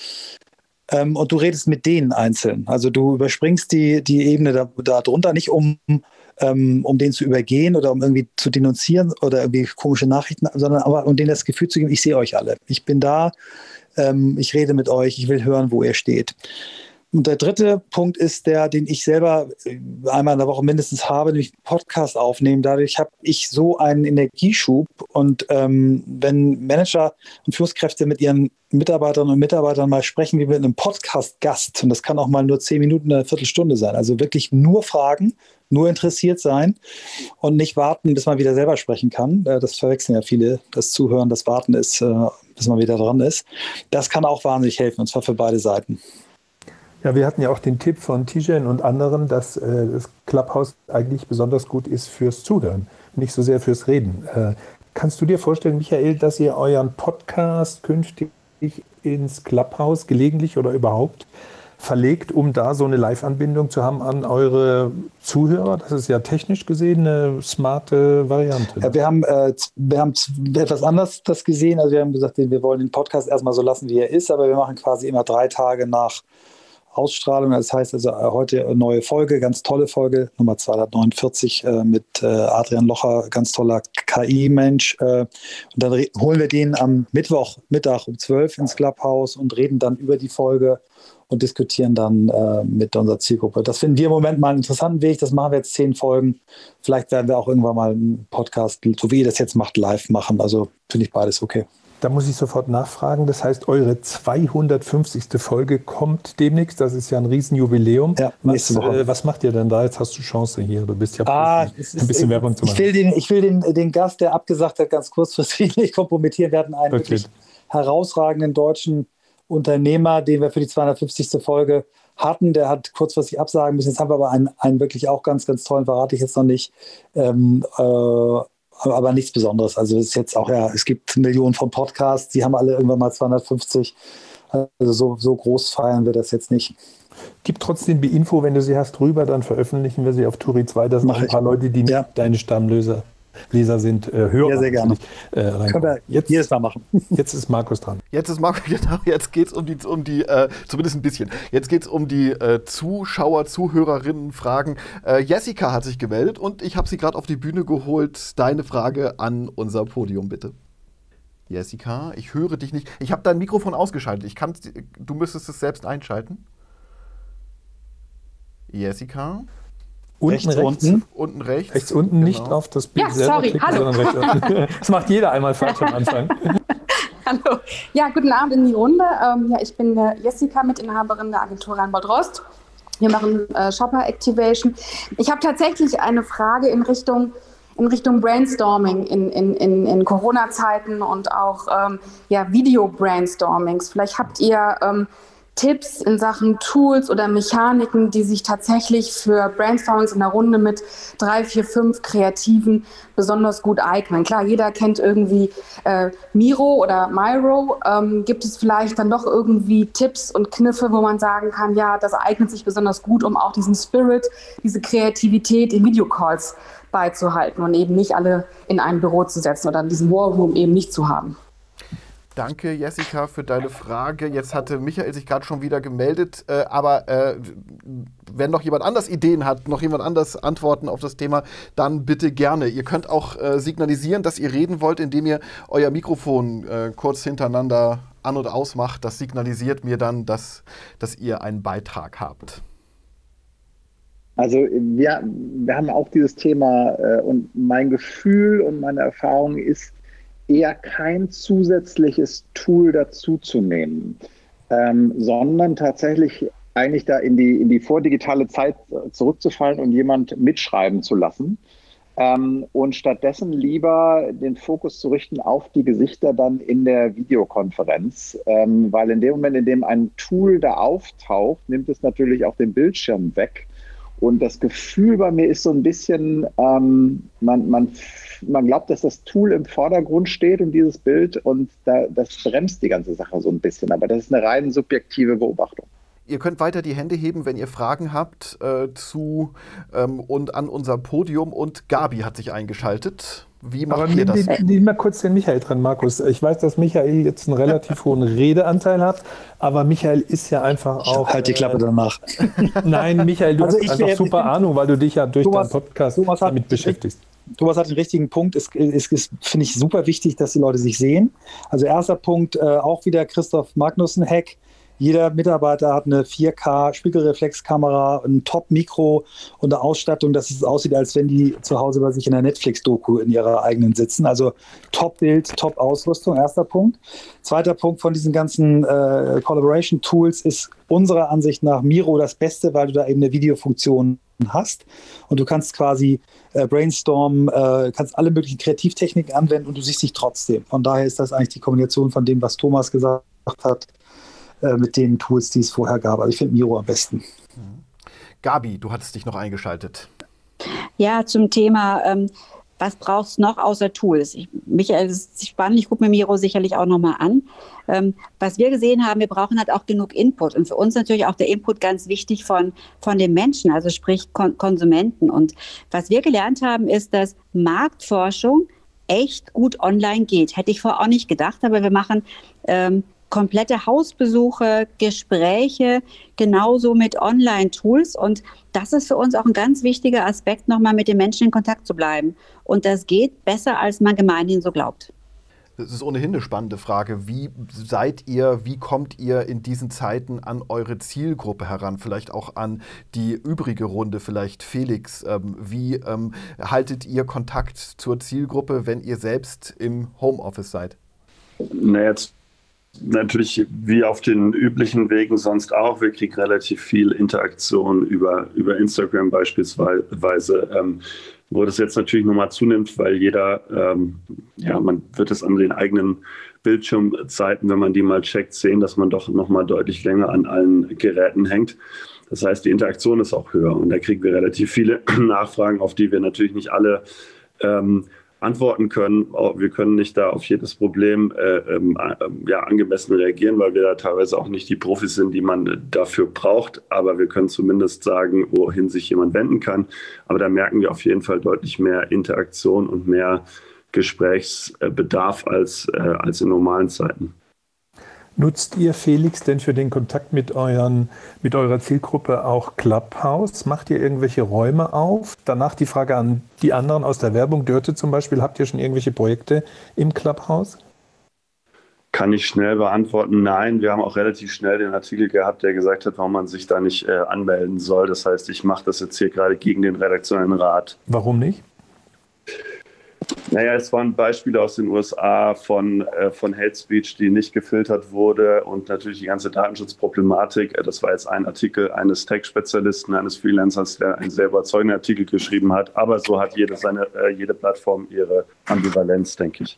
Ähm, und du redest mit denen einzeln. Also du überspringst die, die Ebene da, da drunter nicht, um, ähm, um den zu übergehen oder um irgendwie zu denunzieren oder irgendwie komische Nachrichten, sondern aber um denen das Gefühl zu geben, ich sehe euch alle. Ich bin da. Ich rede mit euch, ich will hören, wo ihr steht. Und der dritte Punkt ist der, den ich selber einmal in der Woche mindestens habe, nämlich Podcast aufnehmen. Dadurch habe ich so einen Energieschub. Und ähm, wenn Manager und Führungskräfte mit ihren Mitarbeiterinnen und Mitarbeitern mal sprechen wie mit einem Podcast-Gast, und das kann auch mal nur zehn Minuten, eine Viertelstunde sein, also wirklich nur fragen, nur interessiert sein und nicht warten, bis man wieder selber sprechen kann. Das verwechseln ja viele. Das Zuhören, das Warten ist, bis man wieder dran ist. Das kann auch wahnsinnig helfen, und zwar für beide Seiten. Ja, wir hatten ja auch den Tipp von Tijen und anderen, dass äh, das Clubhouse eigentlich besonders gut ist fürs Zuhören, nicht so sehr fürs Reden. Äh, kannst du dir vorstellen, Michael, dass ihr euren Podcast künftig ins Clubhouse gelegentlich oder überhaupt verlegt, um da so eine Live-Anbindung zu haben an eure Zuhörer? Das ist ja technisch gesehen eine smarte Variante. Ja, wir haben, äh, wir haben etwas anders das gesehen. Also wir haben gesagt, wir wollen den Podcast erstmal so lassen, wie er ist, aber wir machen quasi immer drei Tage nach Ausstrahlung. Das heißt also heute eine neue Folge, ganz tolle Folge, Nummer zweihundertneunundvierzig äh, mit äh, Adrian Locher, ganz toller K I-Mensch. Äh, und dann holen wir den am Mittwoch Mittag um zwölf ins Clubhouse und reden dann über die Folge und diskutieren dann äh, mit unserer Zielgruppe. Das finden wir im Moment mal einen interessanten Weg. Das machen wir jetzt zehn Folgen. Vielleicht werden wir auch irgendwann mal einen Podcast, so wie ihr das jetzt macht, live machen. Also finde ich beides okay. Da muss ich sofort nachfragen. Das heißt, eure zweihundertfünfzigste Folge kommt demnächst. Das ist ja ein Riesenjubiläum. Ja, was, äh, was macht ihr denn da? Jetzt hast du Chance hier. Du bist ja ah, ein bisschen ist, Werbung zu machen. Ich will, den, ich will den, den Gast, der abgesagt hat, ganz kurzfristig nicht kompromittieren. Wir hatten einen okay. wirklich herausragenden deutschen Unternehmer, den wir für die zweihundertfünfzigste Folge hatten. Der hat kurzfristig absagen müssen. Jetzt haben wir aber einen, einen wirklich auch ganz, ganz tollen, verrate ich jetzt noch nicht. Ähm, äh, aber nichts Besonderes. Also es ist jetzt auch, ja, es gibt Millionen von Podcasts, die haben alle irgendwann mal zweihundertfünfzig. Also so, so groß feiern wir das jetzt nicht. Gib trotzdem die Info, wenn du sie hast, rüber, dann veröffentlichen wir sie auf Turi zwei. Das sind auch ein paar Leute, die nicht ja. deine Stammleser Leser sind, äh, Hörer. Ja, sehr gerne. Äh, Können wir jetzt, jedes Mal machen. Jetzt ist Markus dran. Jetzt ist Markus, genau, jetzt geht es um die, um die äh, zumindest ein bisschen, jetzt geht es um die äh, Zuschauer, Zuhörerinnen-Fragen. Äh, Jessica hat sich gemeldet und ich habe sie gerade auf die Bühne geholt. Deine Frage an unser Podium, bitte. Jessica, ich höre dich nicht. Ich habe dein Mikrofon ausgeschaltet. Ich kann, du müsstest es selbst einschalten. Jessica? Unten rechts, rechts, unten, unten rechts. Rechts unten, genau. Nicht auf das Bild ja, selber sorry, klicken, hallo. sondern rechts. Das macht jeder einmal falsch am Anfang. Hallo. Ja, guten Abend in die Runde. Ähm, ja, ich bin äh, Jessica, Mitinhaberin der Agentur Rheinbold Rost. Wir machen äh, Shopper Activation. Ich habe tatsächlich eine Frage in Richtung, in Richtung Brainstorming in, in, in, in Corona-Zeiten und auch ähm, ja, Video-Brainstormings. Vielleicht habt ihr ähm, Tipps in Sachen Tools oder Mechaniken, die sich tatsächlich für Brainstormings in der Runde mit drei, vier, fünf Kreativen besonders gut eignen. Klar, jeder kennt irgendwie äh, Miro oder Miro. Ähm, gibt es vielleicht dann doch irgendwie Tipps und Kniffe, wo man sagen kann, ja, das eignet sich besonders gut, um auch diesen Spirit, diese Kreativität in Videocalls beizuhalten und eben nicht alle in ein Büro zu setzen oder diesen War Room eben nicht zu haben. Danke, Jessica, für deine Frage. Jetzt hatte Michael sich gerade schon wieder gemeldet, äh, aber äh, wenn noch jemand anders Ideen hat, noch jemand anders Antworten auf das Thema, dann bitte gerne. Ihr könnt auch äh, signalisieren, dass ihr reden wollt, indem ihr euer Mikrofon äh, kurz hintereinander an- und ausmacht. Das signalisiert mir dann, dass, dass ihr einen Beitrag habt. Also wir, wir haben auch dieses Thema äh, und mein Gefühl und meine Erfahrung ist, eher kein zusätzliches Tool dazu zu nehmen, ähm, sondern tatsächlich eigentlich da in die, in die vordigitale Zeit zurückzufallen und jemand mitschreiben zu lassen. Ähm, und stattdessen lieber den Fokus zu richten auf die Gesichter dann in der Videokonferenz, ähm, weil in dem Moment, in dem ein Tool da auftaucht, nimmt es natürlich auch den Bildschirm weg. Und das Gefühl bei mir ist so ein bisschen, ähm, man, man, man glaubt, dass das Tool im Vordergrund steht und dieses Bild und da, das bremst die ganze Sache so ein bisschen. Aber das ist eine rein subjektive Beobachtung. Ihr könnt weiter die Hände heben, wenn ihr Fragen habt äh, zu ähm, und an unser Podium. Und Gabi hat sich eingeschaltet. Wie macht Aber ihr das? nimm, nimm mal kurz den Michael dran, Markus. Ich weiß, dass Michael jetzt einen relativ hohen Redeanteil hat, aber Michael ist ja einfach auch... Halt die Klappe danach. Nein, Michael, du Also hast ich einfach wär- super Ahnung, weil du dich ja durch Thomas- deinen Podcast Thomas hat- damit beschäftigst. Thomas hat den richtigen Punkt. Es, es, es finde ich super wichtig, dass die Leute sich sehen. Also erster Punkt, äh, auch wieder Christoph Magnussen-Hack. Jeder Mitarbeiter hat eine vier K Spiegelreflexkamera, ein Top-Mikro und eine Ausstattung, dass es aussieht, als wenn die zu Hause bei sich in der Netflix-Doku in ihrer eigenen sitzen. Also Top-Bild, Top-Ausrüstung, erster Punkt. Zweiter Punkt von diesen ganzen äh, Collaboration-Tools ist unserer Ansicht nach Miro das Beste, weil du da eben eine Videofunktion hast und du kannst quasi äh, brainstormen, äh, kannst alle möglichen Kreativtechniken anwenden und du siehst dich trotzdem. Von daher ist das eigentlich die Kombination von dem, was Thomas gesagt hat, mit den Tools, die es vorher gab. Also ich finde Miro am besten. Gabi, du hattest dich noch eingeschaltet. Ja, zum Thema, ähm, was brauchst du noch außer Tools? Ich, Michael, das ist spannend, ich gucke mir Miro sicherlich auch nochmal an. Ähm, was wir gesehen haben, wir brauchen halt auch genug Input. Und für uns natürlich auch der Input ganz wichtig von, von den Menschen, also sprich Kon- Konsumenten. Und was wir gelernt haben, ist, dass Marktforschung echt gut online geht. Hätte ich vorher auch nicht gedacht, aber wir machen ähm, komplette Hausbesuche, Gespräche, genauso mit Online-Tools. Und das ist für uns auch ein ganz wichtiger Aspekt, nochmal mit den Menschen in Kontakt zu bleiben. Und das geht besser, als man gemeinhin so glaubt. Das ist ohnehin eine spannende Frage. Wie seid ihr, wie kommt ihr in diesen Zeiten an eure Zielgruppe heran? Vielleicht auch an die übrige Runde, vielleicht Felix. Ähm, wie ähm, haltet ihr Kontakt zur Zielgruppe, wenn ihr selbst im Homeoffice seid? Na, jetzt natürlich wie auf den üblichen Wegen sonst auch. Wir kriegen relativ viel Interaktion über, über Instagram beispielsweise, ähm, wo das jetzt natürlich nochmal zunimmt, weil jeder, ähm, ja, man wird es an den eigenen Bildschirmzeiten, wenn man die mal checkt, sehen, dass man doch nochmal deutlich länger an allen Geräten hängt. Das heißt, die Interaktion ist auch höher und da kriegen wir relativ viele Nachfragen, auf die wir natürlich nicht alle ähm, antworten können. Wir können nicht da auf jedes Problem äh, ähm, ja, angemessen reagieren, weil wir da teilweise auch nicht die Profis sind, die man dafür braucht. Aber wir können zumindest sagen, wohin sich jemand wenden kann. Aber da merken wir auf jeden Fall deutlich mehr Interaktion und mehr Gesprächsbedarf als, äh, als in normalen Zeiten. Nutzt ihr, Felix, denn für den Kontakt mit, euren, mit eurer Zielgruppe auch Clubhouse? Macht ihr irgendwelche Räume auf? Danach die Frage an die anderen aus der Werbung. Dörte zum Beispiel, habt ihr schon irgendwelche Projekte im Clubhouse? Kann ich schnell beantworten, nein. Wir haben auch relativ schnell den Artikel gehabt, der gesagt hat, warum man sich da nicht äh, anmelden soll. Das heißt, ich mache das jetzt hier gerade gegen den redaktionellen Rat. Warum nicht? Naja, es waren Beispiele aus den U S A von, äh, von Hate Speech, die nicht gefiltert wurde und natürlich die ganze Datenschutzproblematik. Das war jetzt ein Artikel eines Tech-Spezialisten, eines Freelancers, der einen sehr überzeugenden Artikel geschrieben hat. Aber so hat jede, seine, äh, jede Plattform ihre Ambivalenz, denke ich.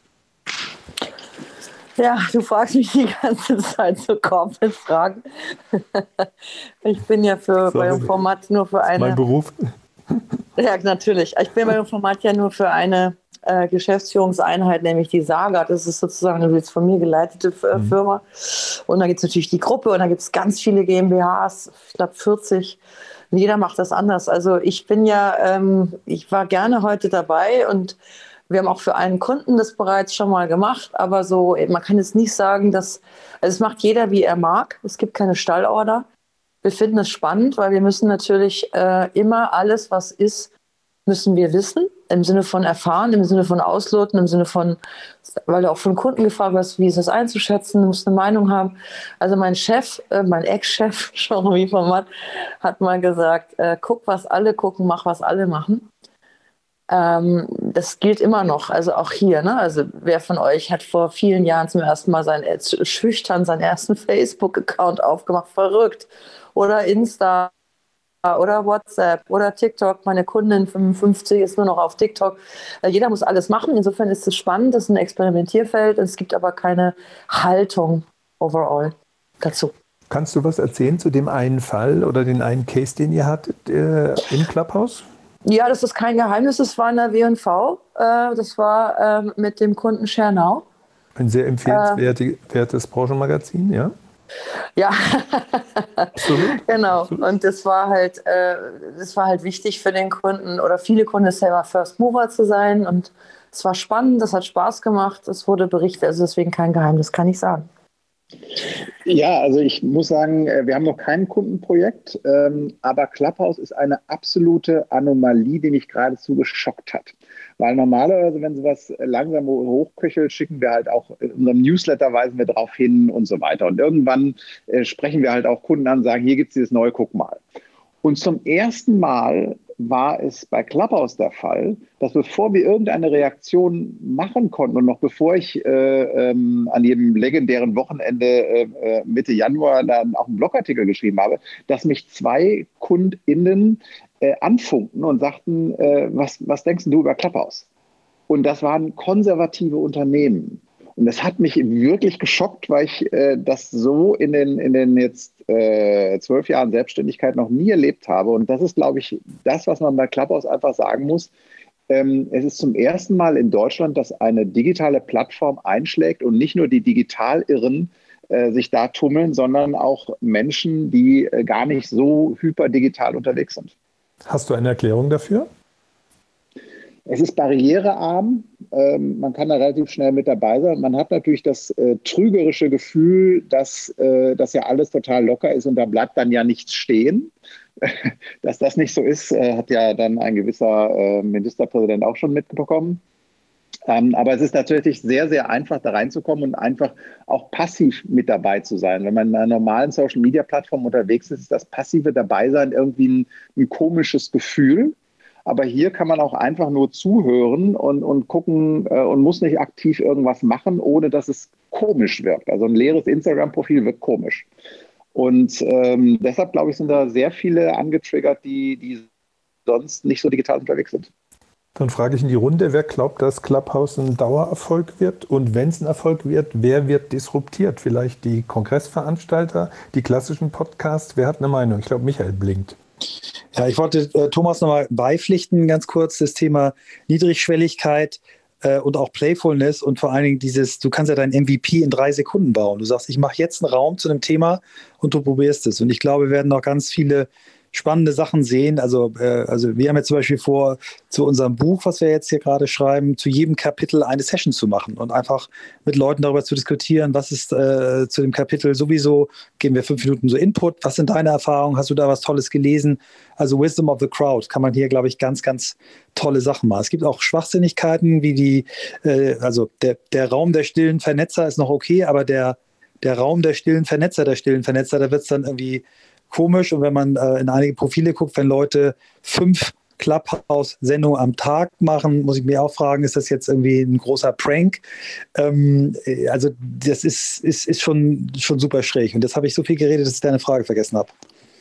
Ja, du fragst mich die ganze Zeit so Corporate-Fragen. Ich bin ja für, bei dem Format nur für eine... Mein Beruf. Ja, natürlich. Ich bin bei dem Format ja nur für eine äh, Geschäftsführungseinheit, nämlich die Saga. Das ist sozusagen eine jetzt von mir geleitete äh, mhm. Firma. Und da gibt es natürlich die Gruppe und da gibt es ganz viele GmbHs, ich glaube vierzig. Und jeder macht das anders. Also ich bin ja, ähm, ich war gerne heute dabei und wir haben auch für einen Kunden das bereits schon mal gemacht. Aber so, man kann jetzt nicht sagen, dass, also es macht jeder, wie er mag. Es gibt keine Stallorder. Wir finden es spannend, weil wir müssen natürlich äh, immer alles, was ist, müssen wir wissen. Im Sinne von erfahren, im Sinne von ausloten, im Sinne von, weil du auch von Kunden gefragt wirst, wie ist das einzuschätzen, du musst eine Meinung haben. Also mein Chef, äh, mein Ex-Chef, Jean-Louis von Matt, hat mal gesagt, äh, guck, was alle gucken, mach, was alle machen. Ähm, das gilt immer noch, also auch hier. Ne? Also wer von euch hat vor vielen Jahren zum ersten Mal sein, schüchtern seinen ersten Facebook-Account aufgemacht? Verrückt. oder Insta oder WhatsApp oder TikTok. Meine Kundin fünfundfünfzig ist nur noch auf TikTok. Jeder muss alles machen. Insofern ist es spannend, das ist ein Experimentierfeld. Es gibt aber keine Haltung overall dazu. Kannst du was erzählen zu dem einen Fall oder den einen Case, den ihr hattet äh, im Clubhouse? Ja, das ist kein Geheimnis. Das war in der W und V. Äh, das war äh, mit dem Kunden ShareNow. Ein sehr empfehlenswertes äh, Branchenmagazin, ja? Ja, Absolut. Genau. Absolut. Und das war halt, äh, das war halt wichtig für den Kunden oder viele Kunden, selber First Mover zu sein. Und es war spannend, das hat Spaß gemacht, es wurde berichtet, also deswegen kein Geheimnis, kann ich sagen. Ja, also ich muss sagen, wir haben noch kein Kundenprojekt, aber Clubhouse ist eine absolute Anomalie, die mich geradezu geschockt hat. Weil normalerweise, wenn sowas langsam hochköchelt, schicken wir halt auch in unserem Newsletter, weisen wir darauf hin und so weiter. Und irgendwann äh, sprechen wir halt auch Kunden an und sagen, hier gibt es dieses neue, guck mal. Und zum ersten Mal war es bei Clubhouse der Fall, dass bevor wir irgendeine Reaktion machen konnten und noch bevor ich äh, ähm, an jedem legendären Wochenende äh, Mitte Januar dann auch einen Blogartikel geschrieben habe, dass mich zwei KundInnen äh, anfunkten und sagten, äh, was, was denkst du über Clubhouse? Und das waren konservative Unternehmen. Und das hat mich wirklich geschockt, weil ich äh, das so in den, in den jetzt äh, zwölf Jahren Selbstständigkeit noch nie erlebt habe. Und das ist, glaube ich, das, was man bei Clubhouse einfach sagen muss. Ähm, es ist zum ersten Mal in Deutschland, dass eine digitale Plattform einschlägt und nicht nur die Digitalirren äh, sich da tummeln, sondern auch Menschen, die äh, gar nicht so hyperdigital unterwegs sind. Hast du eine Erklärung dafür? Es ist barrierearm, ähm, man kann da relativ schnell mit dabei sein. Man hat natürlich das äh, trügerische Gefühl, dass äh, das ja alles total locker ist und da bleibt dann ja nichts stehen. Dass das nicht so ist, äh, hat ja dann ein gewisser äh, Ministerpräsident auch schon mitbekommen. Ähm, aber es ist natürlich sehr, sehr einfach, da reinzukommen und einfach auch passiv mit dabei zu sein. Wenn man in einer normalen Social-Media-Plattform unterwegs ist, ist das passive Dabeisein irgendwie ein, ein komisches Gefühl. Aber hier kann man auch einfach nur zuhören und, und gucken äh, und muss nicht aktiv irgendwas machen, ohne dass es komisch wirkt. Also ein leeres Instagram-Profil wirkt komisch. Und ähm, deshalb, glaube ich, sind da sehr viele angetriggert, die, die sonst nicht so digital unterwegs sind. Dann frage ich in die Runde, wer glaubt, dass Clubhouse ein Dauererfolg wird? Und wenn es ein Erfolg wird, wer wird disruptiert? Vielleicht die Kongressveranstalter, die klassischen Podcasts? Wer hat eine Meinung? Ich glaube, Michael blinkt. Ja, ich wollte äh, Thomas nochmal beipflichten, ganz kurz, das Thema Niedrigschwelligkeit äh, und auch Playfulness und vor allen Dingen dieses, du kannst ja dein M V P in drei Sekunden bauen. Du sagst, ich mache jetzt einen Raum zu einem Thema und du probierst es. Und ich glaube, wir werden noch ganz viele spannende Sachen sehen. Also, äh, also wir haben jetzt zum Beispiel vor, zu unserem Buch, was wir jetzt hier gerade schreiben, zu jedem Kapitel eine Session zu machen und einfach mit Leuten darüber zu diskutieren, was ist äh, zu dem Kapitel sowieso, geben wir fünf Minuten so Input, was sind deine Erfahrungen, hast du da was Tolles gelesen? Also Wisdom of the Crowd kann man hier, glaube ich, ganz, ganz tolle Sachen machen. Es gibt auch Schwachsinnigkeiten, wie die, äh, also der, der Raum der stillen Vernetzer ist noch okay, aber der, der Raum der stillen Vernetzer, der stillen Vernetzer, da wird es dann irgendwie komisch. Und wenn man äh, in einige Profile guckt, wenn Leute fünf Clubhouse-Sendungen am Tag machen, muss ich mir auch fragen, ist das jetzt irgendwie ein großer Prank? Ähm, also das ist, ist, ist schon, schon super schräg. Und jetzt habe ich so viel geredet, dass ich deine Frage vergessen habe.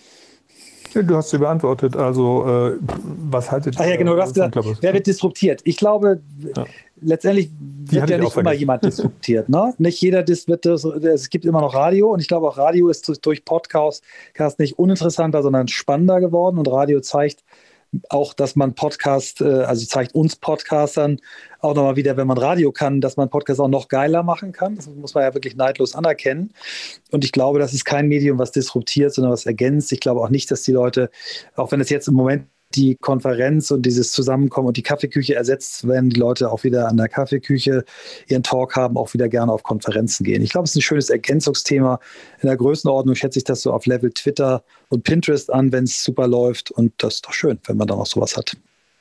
Ja, du hast sie beantwortet. Also äh, was haltet ihr? Ach ja, genau, du hast gesagt, wer wird disruptiert? Ich glaube, ja. letztendlich wird ja nicht immer jemand disruptiert. Ne? Nicht jeder dis wird das, es gibt immer noch Radio und ich glaube auch Radio ist durch Podcast nicht uninteressanter, sondern spannender geworden und Radio zeigt auch, dass man Podcast, also zeigt uns Podcastern auch nochmal wieder, wenn man Radio kann, dass man Podcast auch noch geiler machen kann. Das muss man ja wirklich neidlos anerkennen. Und ich glaube, das ist kein Medium, was disruptiert, sondern was ergänzt. Ich glaube auch nicht, dass die Leute, auch wenn es jetzt im Moment die Konferenz und dieses Zusammenkommen und die Kaffeeküche ersetzt, werden die Leute auch wieder an der Kaffeeküche ihren Talk haben, auch wieder gerne auf Konferenzen gehen. Ich glaube, es ist ein schönes Ergänzungsthema. In der Größenordnung schätze ich das so auf Level Twitter und Pinterest an, wenn es super läuft. Und das ist doch schön, wenn man dann auch sowas hat.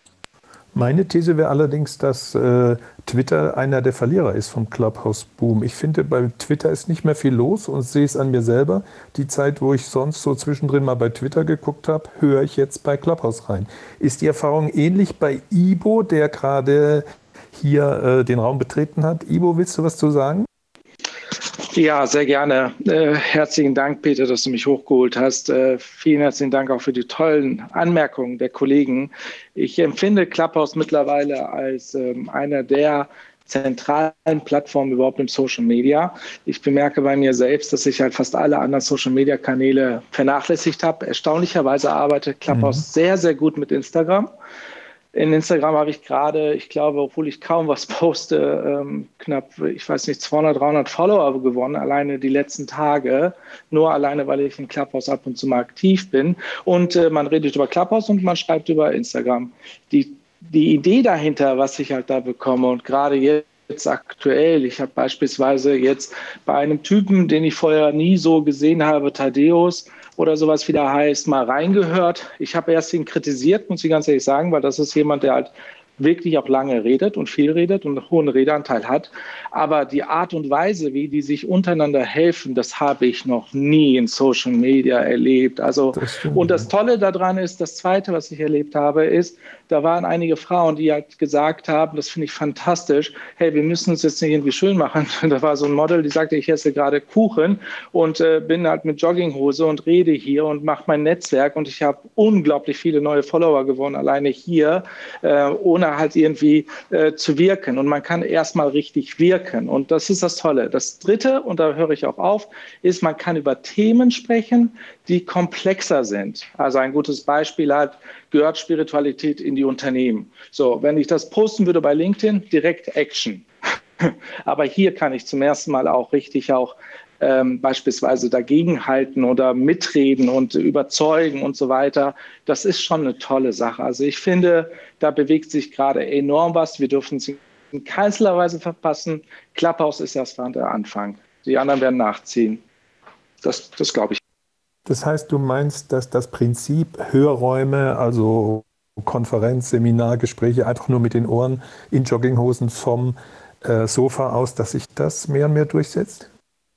Meine These wäre allerdings, dass äh, Twitter einer der Verlierer ist vom Clubhouse-Boom. Ich finde, bei Twitter ist nicht mehr viel los und sehe es an mir selber. Die Zeit, wo ich sonst so zwischendrin mal bei Twitter geguckt habe, höre ich jetzt bei Clubhouse rein. Ist die Erfahrung ähnlich bei Ibo, der gerade hier äh, den Raum betreten hat? Ibo, willst du was zu sagen? Ja, sehr gerne. Äh, herzlichen Dank, Peter, dass du mich hochgeholt hast. Äh, vielen herzlichen Dank auch für die tollen Anmerkungen der Kollegen. Ich empfinde Clubhouse mittlerweile als ähm, einer der zentralen Plattformen überhaupt im Social Media. Ich bemerke bei mir selbst, dass ich halt fast alle anderen Social Media Kanäle vernachlässigt habe. Erstaunlicherweise arbeitet Clubhouse mhm. sehr, sehr gut mit Instagram. In Instagram habe ich gerade, ich glaube, obwohl ich kaum was poste, ähm, knapp, ich weiß nicht, zweihundert, dreihundert Follower gewonnen, alleine die letzten Tage. Nur alleine, weil ich in Clubhouse ab und zu mal aktiv bin. Und äh, man redet über Clubhouse und man schreibt über Instagram. Die, die Idee dahinter, was ich halt da bekomme und gerade jetzt aktuell, ich habe beispielsweise jetzt bei einem Typen, den ich vorher nie so gesehen habe, Thaddeus, oder sowas wie der heißt, mal reingehört. Ich habe erst ihn kritisiert, muss ich ganz ehrlich sagen, weil das ist jemand, der halt wirklich auch lange redet und viel redet und einen hohen Redeanteil hat. Aber die Art und Weise, wie die sich untereinander helfen, das habe ich noch nie in Social Media erlebt. Also, das und das Tolle daran ist, das Zweite, was ich erlebt habe, ist, da waren einige Frauen, die halt gesagt haben, das finde ich fantastisch, hey, wir müssen uns jetzt nicht irgendwie schön machen. Da war so ein Model, die sagte, ich esse gerade Kuchen und äh, bin halt mit Jogginghose und rede hier und mache mein Netzwerk und ich habe unglaublich viele neue Follower gewonnen, alleine hier, äh, ohne halt irgendwie äh, zu wirken. Und man kann erstmal richtig wirken. Und das ist das Tolle. Das Dritte, und da höre ich auch auf, ist, man kann über Themen sprechen, die komplexer sind. Also ein gutes Beispiel hat, gehört Spiritualität in die Unternehmen. So, wenn ich das posten würde bei LinkedIn, direkt Action. Aber hier kann ich zum ersten Mal auch richtig auch ähm, beispielsweise dagegenhalten oder mitreden und überzeugen und so weiter. Das ist schon eine tolle Sache. Also ich finde, da bewegt sich gerade enorm was. Wir dürfen es in keinster Weise verpassen. Clubhouse ist erst der Anfang. Die anderen werden nachziehen. Das, das glaube ich. Das heißt, du meinst, dass das Prinzip Hörräume, also Konferenz, Seminar, Gespräche einfach nur mit den Ohren in Jogginghosen vom äh, Sofa aus, dass sich das mehr und mehr durchsetzt?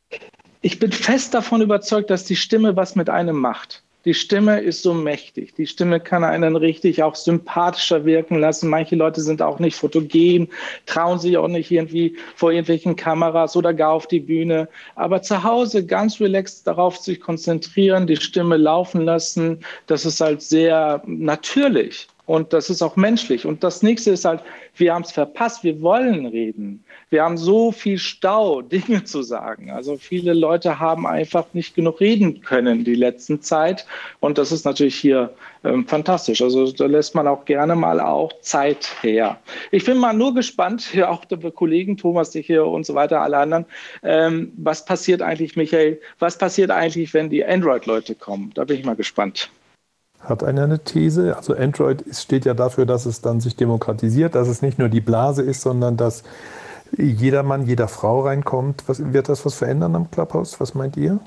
Ich bin fest davon überzeugt, dass die Stimme was mit einem macht. Die Stimme ist so mächtig. Die Stimme kann einen richtig auch sympathischer wirken lassen. Manche Leute sind auch nicht fotogen, trauen sich auch nicht irgendwie vor irgendwelchen Kameras oder gar auf die Bühne. Aber zu Hause ganz relaxed darauf sich konzentrieren, die Stimme laufen lassen, das ist halt sehr natürlich. Und das ist auch menschlich. Und das Nächste ist halt, wir haben es verpasst, wir wollen reden. Wir haben so viel Stau, Dinge zu sagen. Also viele Leute haben einfach nicht genug reden können die letzten Zeit. Und das ist natürlich hier ähm, fantastisch. Also da lässt man auch gerne mal auch Zeit her. Ich bin mal nur gespannt, hier auch der Kollegen Thomas, dich hier und so weiter, alle anderen, ähm, was passiert eigentlich, Michael, was passiert eigentlich, wenn die Android-Leute kommen? Da bin ich mal gespannt. Hat einer eine These? Also Android steht ja dafür, dass es dann sich demokratisiert, dass es nicht nur die Blase ist, sondern dass jeder Mann, jeder Frau reinkommt. Was, wird das was verändern am Clubhouse? Was meint ihr?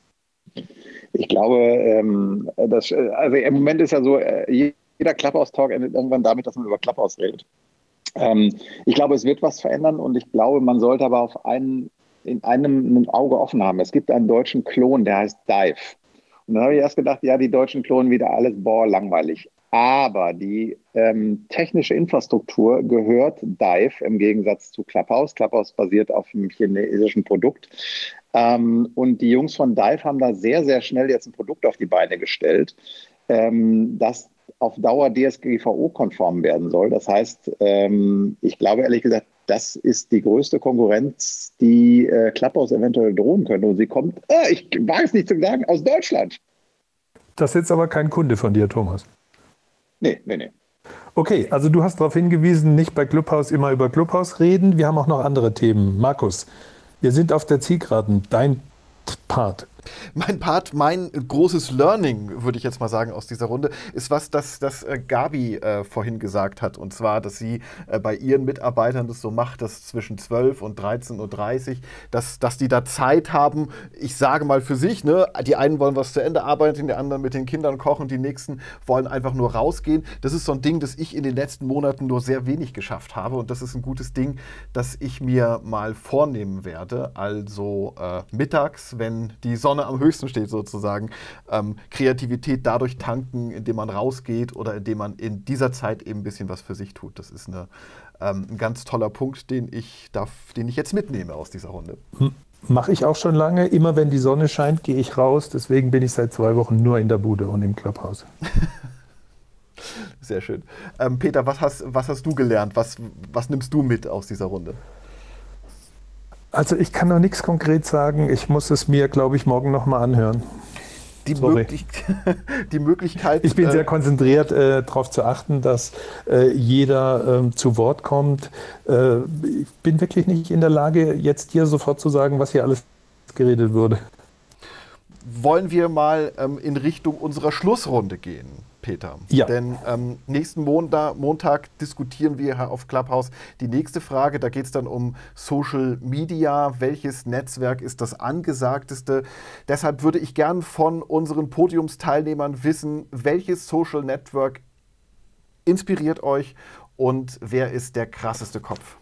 Ich glaube, ähm, das, also im Moment ist ja so, jeder Clubhouse-Talk endet irgendwann damit, dass man über Clubhouse redet. Ähm, ich glaube, es wird was verändern und ich glaube, man sollte aber auf einen, in einem ein Auge offen haben. Es gibt einen deutschen Klon, der heißt Dive. Und dann habe ich erst gedacht, ja, die Deutschen klonen wieder alles, boah, langweilig. Aber die ähm, technische Infrastruktur gehört Dive im Gegensatz zu Clubhouse. Clubhouse basiert auf einem chinesischen Produkt. Ähm, und die Jungs von Dive haben da sehr, sehr schnell jetzt ein Produkt auf die Beine gestellt, ähm, das auf Dauer D S G V O-konform werden soll. Das heißt, ähm, ich glaube ehrlich gesagt, das ist die größte Konkurrenz, die äh, Clubhouse eventuell drohen könnte. Und sie kommt, äh, ich wage es nicht zu sagen, aus Deutschland. Das ist jetzt aber kein Kunde von dir, Thomas. Nee, nee, nee. Okay, also du hast darauf hingewiesen, nicht bei Clubhouse immer über Clubhouse reden. Wir haben auch noch andere Themen. Markus, wir sind auf der Zielgeraden. Dein Part. Mein Part, mein großes Learning, würde ich jetzt mal sagen, aus dieser Runde, ist was, das, das äh, Gabi äh, vorhin gesagt hat. Und zwar, dass sie äh, bei ihren Mitarbeitern das so macht, dass zwischen zwölf und dreizehn Uhr dreißig, dass, dass die da Zeit haben, ich sage mal für sich, ne, die einen wollen was zu Ende arbeiten, die anderen mit den Kindern kochen, die nächsten wollen einfach nur rausgehen. Das ist so ein Ding, das ich in den letzten Monaten nur sehr wenig geschafft habe. Und das ist ein gutes Ding, das ich mir mal vornehmen werde. Also äh, mittags, wenn die Sonne am höchsten steht sozusagen, ähm, Kreativität dadurch tanken, indem man rausgeht oder indem man in dieser Zeit eben ein bisschen was für sich tut. Das ist eine, ähm, ein ganz toller Punkt, den ich, darf, den ich jetzt mitnehme aus dieser Runde. Mache ich auch schon lange. Immer wenn die Sonne scheint, gehe ich raus. Deswegen bin ich seit zwei Wochen nur in der Bude und im Clubhouse. Sehr schön. Ähm, Peter, was hast, was hast du gelernt? Was, was nimmst du mit aus dieser Runde? Also ich kann noch nichts konkret sagen. Ich muss es mir, glaube ich, morgen nochmal anhören. Die, möglich die Möglichkeit... Ich bin äh, sehr konzentriert, äh, darauf zu achten, dass äh, jeder äh, zu Wort kommt. Äh, ich bin wirklich nicht in der Lage, jetzt hier sofort zu sagen, was hier alles geredet wurde. Wollen wir mal ähm, in Richtung unserer Schlussrunde gehen, Peter? Ja. Denn ähm, nächsten Montag, Montag diskutieren wir auf Clubhouse die nächste Frage. Da geht es dann um Social Media. Welches Netzwerk ist das angesagteste? Deshalb würde ich gern von unseren Podiumsteilnehmern wissen, welches Social Network inspiriert euch und wer ist der krasseste Kopf?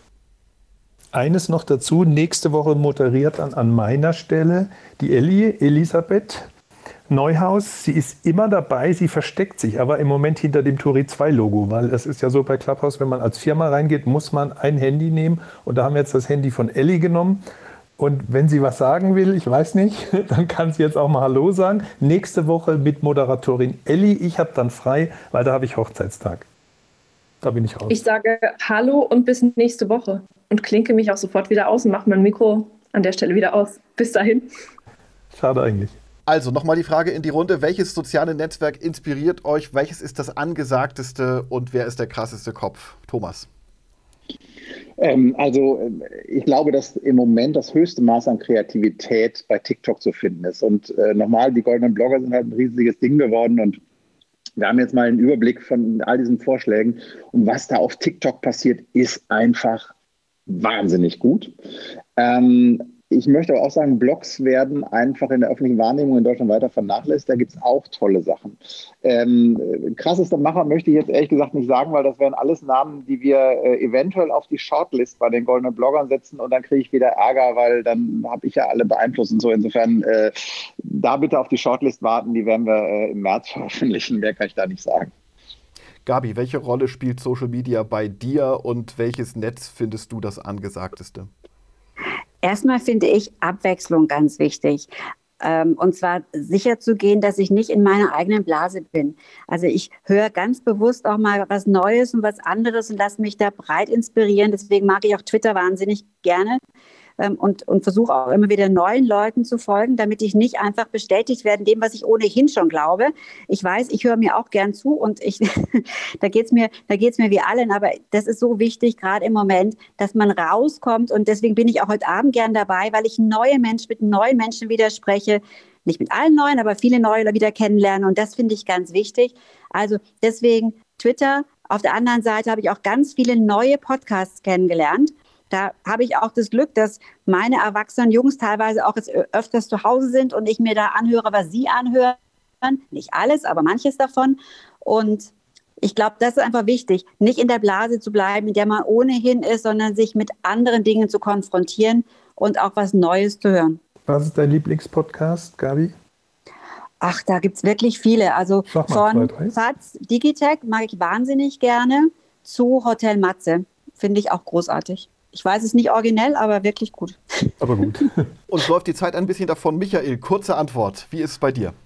Eines noch dazu, nächste Woche moderiert dann an meiner Stelle die Elli, Elisabeth Neuhaus. Sie ist immer dabei, sie versteckt sich aber im Moment hinter dem Turi zwei Logo, weil es ist ja so bei Clubhouse, wenn man als Firma reingeht, muss man ein Handy nehmen und da haben wir jetzt das Handy von Elli genommen. Und wenn sie was sagen will, ich weiß nicht, dann kann sie jetzt auch mal Hallo sagen. Nächste Woche mit Moderatorin Elli, ich habe dann frei, weil da habe ich Hochzeitstag. Da bin ich raus. Ich sage Hallo und bis nächste Woche und klinke mich auch sofort wieder aus und mache mein Mikro an der Stelle wieder aus. Bis dahin. Schade eigentlich. Also nochmal die Frage in die Runde. Welches soziale Netzwerk inspiriert euch? Welches ist das angesagteste und wer ist der krasseste Kopf? Thomas. Ähm, also ich glaube, dass im Moment das höchste Maß an Kreativität bei TikTok zu finden ist. Und äh, nochmal, die goldenen Blogger sind halt ein riesiges Ding geworden und wir haben jetzt mal einen Überblick von all diesen Vorschlägen und was da auf TikTok passiert, ist einfach wahnsinnig gut. Ähm, ich möchte aber auch sagen, Blogs werden einfach in der öffentlichen Wahrnehmung in Deutschland weiter vernachlässigt. Da gibt es auch tolle Sachen. Ähm, krassester Macher möchte ich jetzt ehrlich gesagt nicht sagen, weil das wären alles Namen, die wir äh, eventuell auf die Shortlist bei den goldenen Bloggern setzen und dann kriege ich wieder Ärger, weil dann habe ich ja alle beeinflusst und so. Insofern äh, da bitte auf die Shortlist warten, die werden wir äh, im März veröffentlichen. Mehr kann ich da nicht sagen. Gabi, welche Rolle spielt Social Media bei dir und welches Netz findest du das angesagteste? Erstmal finde ich Abwechslung ganz wichtig. Ähm, und zwar sicher zu gehen, dass ich nicht in meiner eigenen Blase bin. Also ich höre ganz bewusst auch mal was Neues und was anderes und lasse mich da breit inspirieren. Deswegen mag ich auch Twitter wahnsinnig gerne. Und, und versuche auch immer wieder neuen Leuten zu folgen, damit ich nicht einfach bestätigt werde in dem, was ich ohnehin schon glaube. Ich weiß, ich höre mir auch gern zu und ich, da geht's mir, da geht's mir wie allen, aber das ist so wichtig, gerade im Moment, dass man rauskommt und deswegen bin ich auch heute Abend gern dabei, weil ich neue Menschen mit neuen Menschen wieder spreche. Nicht mit allen neuen, aber viele neue wieder kennenlernen und das finde ich ganz wichtig. Also deswegen Twitter. Auf der anderen Seite habe ich auch ganz viele neue Podcasts kennengelernt. Da habe ich auch das Glück, dass meine erwachsenen Jungs teilweise auch jetzt öfters zu Hause sind und ich mir da anhöre, was sie anhören. Nicht alles, aber manches davon. Und ich glaube, das ist einfach wichtig, nicht in der Blase zu bleiben, in der man ohnehin ist, sondern sich mit anderen Dingen zu konfrontieren und auch was Neues zu hören. Was ist dein Lieblingspodcast, Gabi? Ach, da gibt es wirklich viele. Also von Faz Digitech mag ich wahnsinnig gerne zu Hotel Matze. Finde ich auch großartig. Ich weiß, es ist nicht originell, aber wirklich gut. Aber gut. Uns läuft die Zeit ein bisschen davon. Michael, kurze Antwort. Wie ist es bei dir?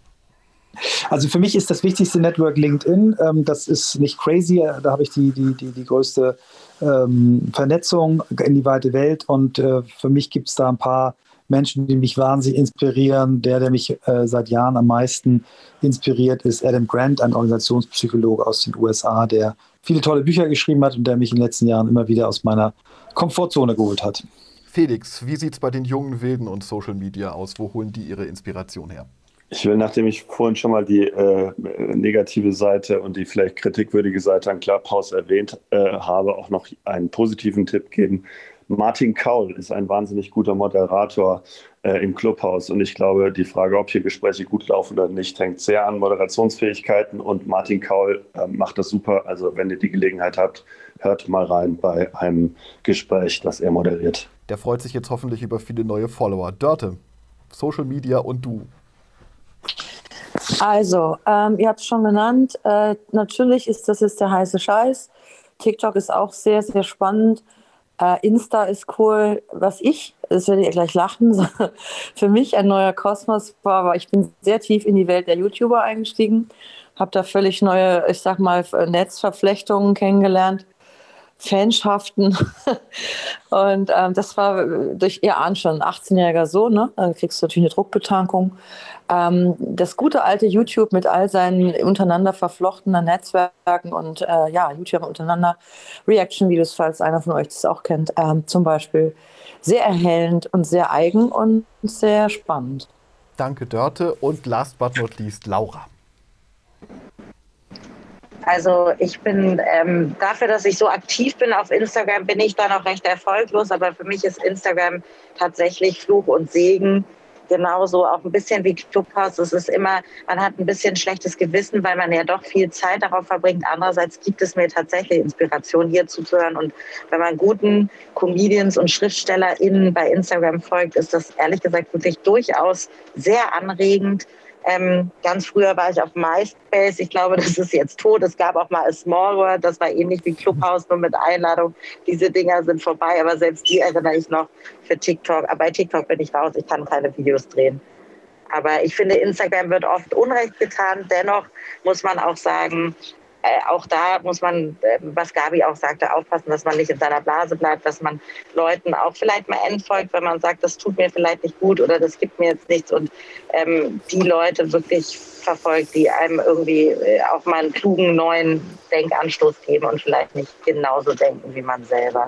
Also für mich ist das wichtigste Network LinkedIn. Ähm, das ist nicht crazy. Da habe ich die, die, die, die größte ähm, Vernetzung in die weite Welt. Und äh, für mich gibt es da ein paar Menschen, die mich wahnsinnig inspirieren. Der, der mich äh, seit Jahren am meisten inspiriert, ist Adam Grant, ein Organisationspsychologe aus den U S A, der viele tolle Bücher geschrieben hat und der mich in den letzten Jahren immer wieder aus meiner Komfortzone geholt hat. Felix, wie sieht es bei den jungen Wilden und Social Media aus? Wo holen die ihre Inspiration her? Ich will, nachdem ich vorhin schon mal die äh, negative Seite und die vielleicht kritikwürdige Seite an Clubhouse erwähnt äh, habe, auch noch einen positiven Tipp geben. Martin Kaul ist ein wahnsinnig guter Moderator äh, im Clubhouse und ich glaube, die Frage, ob hier Gespräche gut laufen oder nicht, hängt sehr an Moderationsfähigkeiten und Martin Kaul äh, macht das super. Also wenn ihr die Gelegenheit habt, hört mal rein bei einem Gespräch, das er moderiert. Der freut sich jetzt hoffentlich über viele neue Follower. Dörte, Social Media und du. Also, ähm, ihr habt es schon genannt, äh, natürlich ist das jetzt der heiße Scheiß. TikTok ist auch sehr, sehr spannend. Äh, Insta ist cool. Was ich, das werdet ihr gleich lachen, für mich ein neuer Kosmos war, aber ich bin sehr tief in die Welt der YouTuber eingestiegen, habe da völlig neue, ich sag mal, Netzverflechtungen kennengelernt, Fanschaften. Und ähm, das war durch, ihr ahnt schon, ein achtzehnjähriger Sohn, ne? Dann kriegst du natürlich eine Druckbetankung. Ähm, das gute alte YouTube mit all seinen untereinander verflochtenen Netzwerken und äh, ja, YouTuber untereinander, Reaction-Videos, falls einer von euch das auch kennt, ähm, zum Beispiel, sehr erhellend und sehr eigen und sehr spannend. Danke, Dörte. Und last but not least, Laura. Also ich bin ähm, dafür, dass ich so aktiv bin auf Instagram, bin ich da noch recht erfolglos. Aber für mich ist Instagram tatsächlich Fluch und Segen. Genauso auch ein bisschen wie Clubhouse. Es ist immer, man hat ein bisschen schlechtes Gewissen, weil man ja doch viel Zeit darauf verbringt. Andererseits gibt es mir tatsächlich Inspiration, hier zuzuhören. Und wenn man guten Comedians und SchriftstellerInnen bei Instagram folgt, ist das ehrlich gesagt wirklich durchaus sehr anregend. Ähm, ganz früher war ich auf MySpace. Ich glaube, das ist jetzt tot. Es gab auch mal A Small World. Das war ähnlich wie Clubhouse, nur mit Einladung. Diese Dinger sind vorbei, aber selbst die erinnere ich noch für TikTok. Aber bei TikTok bin ich raus. Ich kann keine Videos drehen. Aber ich finde, Instagram wird oft Unrecht getan. Dennoch muss man auch sagen, äh, auch da muss man, äh, was Gabi auch sagte, aufpassen, dass man nicht in seiner Blase bleibt, dass man Leuten auch vielleicht mal entfolgt, wenn man sagt, das tut mir vielleicht nicht gut oder das gibt mir jetzt nichts und ähm, die Leute wirklich verfolgt, die einem irgendwie äh, auch mal einen klugen neuen Denkanstoß geben und vielleicht nicht genauso denken wie man selber.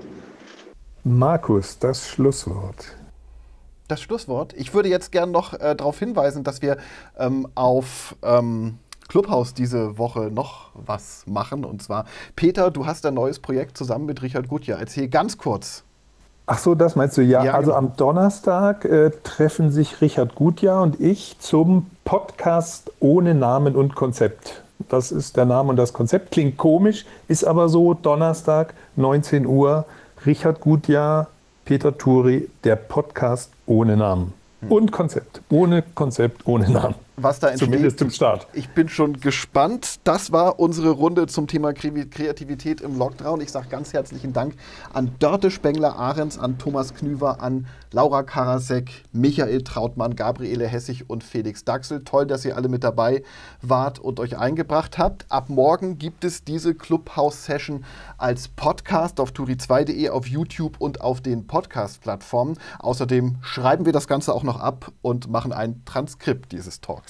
Markus, das Schlusswort. Das Schlusswort. Ich würde jetzt gern noch äh, darauf hinweisen, dass wir ähm, auf ähm, Clubhouse diese Woche noch was machen. Und zwar, Peter, du hast ein neues Projekt zusammen mit Richard Gutjahr. Erzähl ganz kurz. Ach so, das meinst du? Ja, Ja, also genau. am Donnerstag äh, treffen sich Richard Gutjahr und ich zum Podcast ohne Namen und Konzept. Das ist der Name und das Konzept. Klingt komisch, ist aber so. Donnerstag, neunzehn Uhr, Richard Gutjahr, Peter Turi, der Podcast ohne Namen. Und Konzept. Ohne Konzept, ohne Namen. Was da entsteht. Zumindest zum Start. Ich bin schon gespannt. Das war unsere Runde zum Thema Kreativität im Lockdown. Ich sage ganz herzlichen Dank an Dörte Spengler-Ahrens, an Thomas Knüver, an Laura Karasek, Michael Trautmann, Gabriele Hessig und Felix Daxel. Toll, dass ihr alle mit dabei wart und euch eingebracht habt. Ab morgen gibt es diese Clubhouse-Session als Podcast auf turi zwei punkt de, auf YouTube und auf den Podcast-Plattformen. Außerdem schreiben wir das Ganze auch noch ab und machen ein Transkript dieses Talks.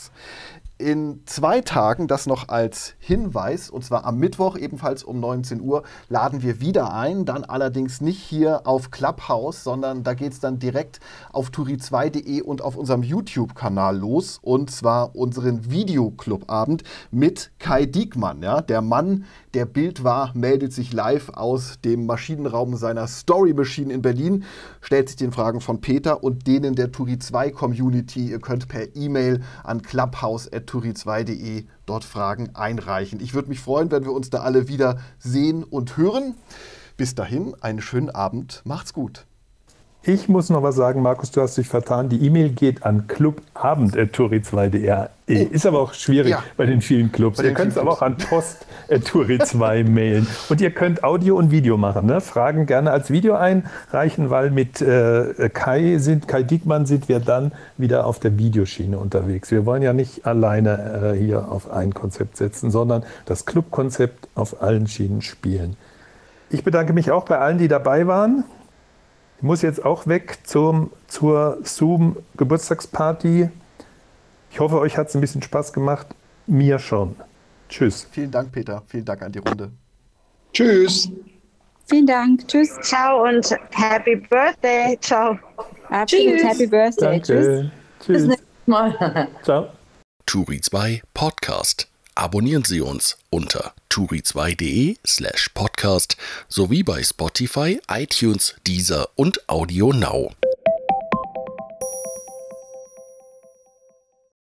In zwei Tagen, das noch als Hinweis, und zwar am Mittwoch ebenfalls um neunzehn Uhr, laden wir wieder ein, dann allerdings nicht hier auf Clubhouse, sondern da geht es dann direkt auf turi zwei punkt de und auf unserem YouTube-Kanal los, und zwar unseren Videoclub-Abend mit Kai Diekmann. Ja? Der Mann, der Bild war, meldet sich live aus dem Maschinenraum seiner Story Machine in Berlin, stellt sich den Fragen von Peter und denen der Turi zwei Community. Ihr könnt per E-Mail an clubhouse at turi zwei punkt de dort Fragen einreichen. Ich würde mich freuen, wenn wir uns da alle wieder sehen und hören. Bis dahin, einen schönen Abend. Macht's gut. Ich muss noch was sagen, Markus, du hast dich vertan. Die E-Mail geht an clubabend at turi zwei punkt de. Ist aber auch schwierig Ja. bei den vielen Clubs. Bei Ihr den könnt es vielen aber auch an post at turi zwei mailen. Und ihr könnt Audio und Video machen. Ne? Fragen gerne als Video einreichen, weil mit äh, Kai, sind, Kai Diekmann sind wir dann wieder auf der Videoschiene unterwegs. Wir wollen ja nicht alleine äh, hier auf ein Konzept setzen, sondern das Clubkonzept auf allen Schienen spielen. Ich bedanke mich auch bei allen, die dabei waren. Ich muss jetzt auch weg zum, zur Zoom-Geburtstagsparty. Ich hoffe, euch hat es ein bisschen Spaß gemacht. Mir schon. Tschüss. Vielen Dank, Peter. Vielen Dank an die Runde. Tschüss. Vielen Dank. Tschüss. Ciao und Happy Birthday. Ciao. Absolut. Happy Birthday. Tschüss. Danke. Tschüss. Bis nächstes Mal. Ciao. Turi zwei Podcast. Abonnieren Sie uns unter turi zwei punkt de slash podcast sowie bei Spotify, iTunes, Deezer und Audio Now.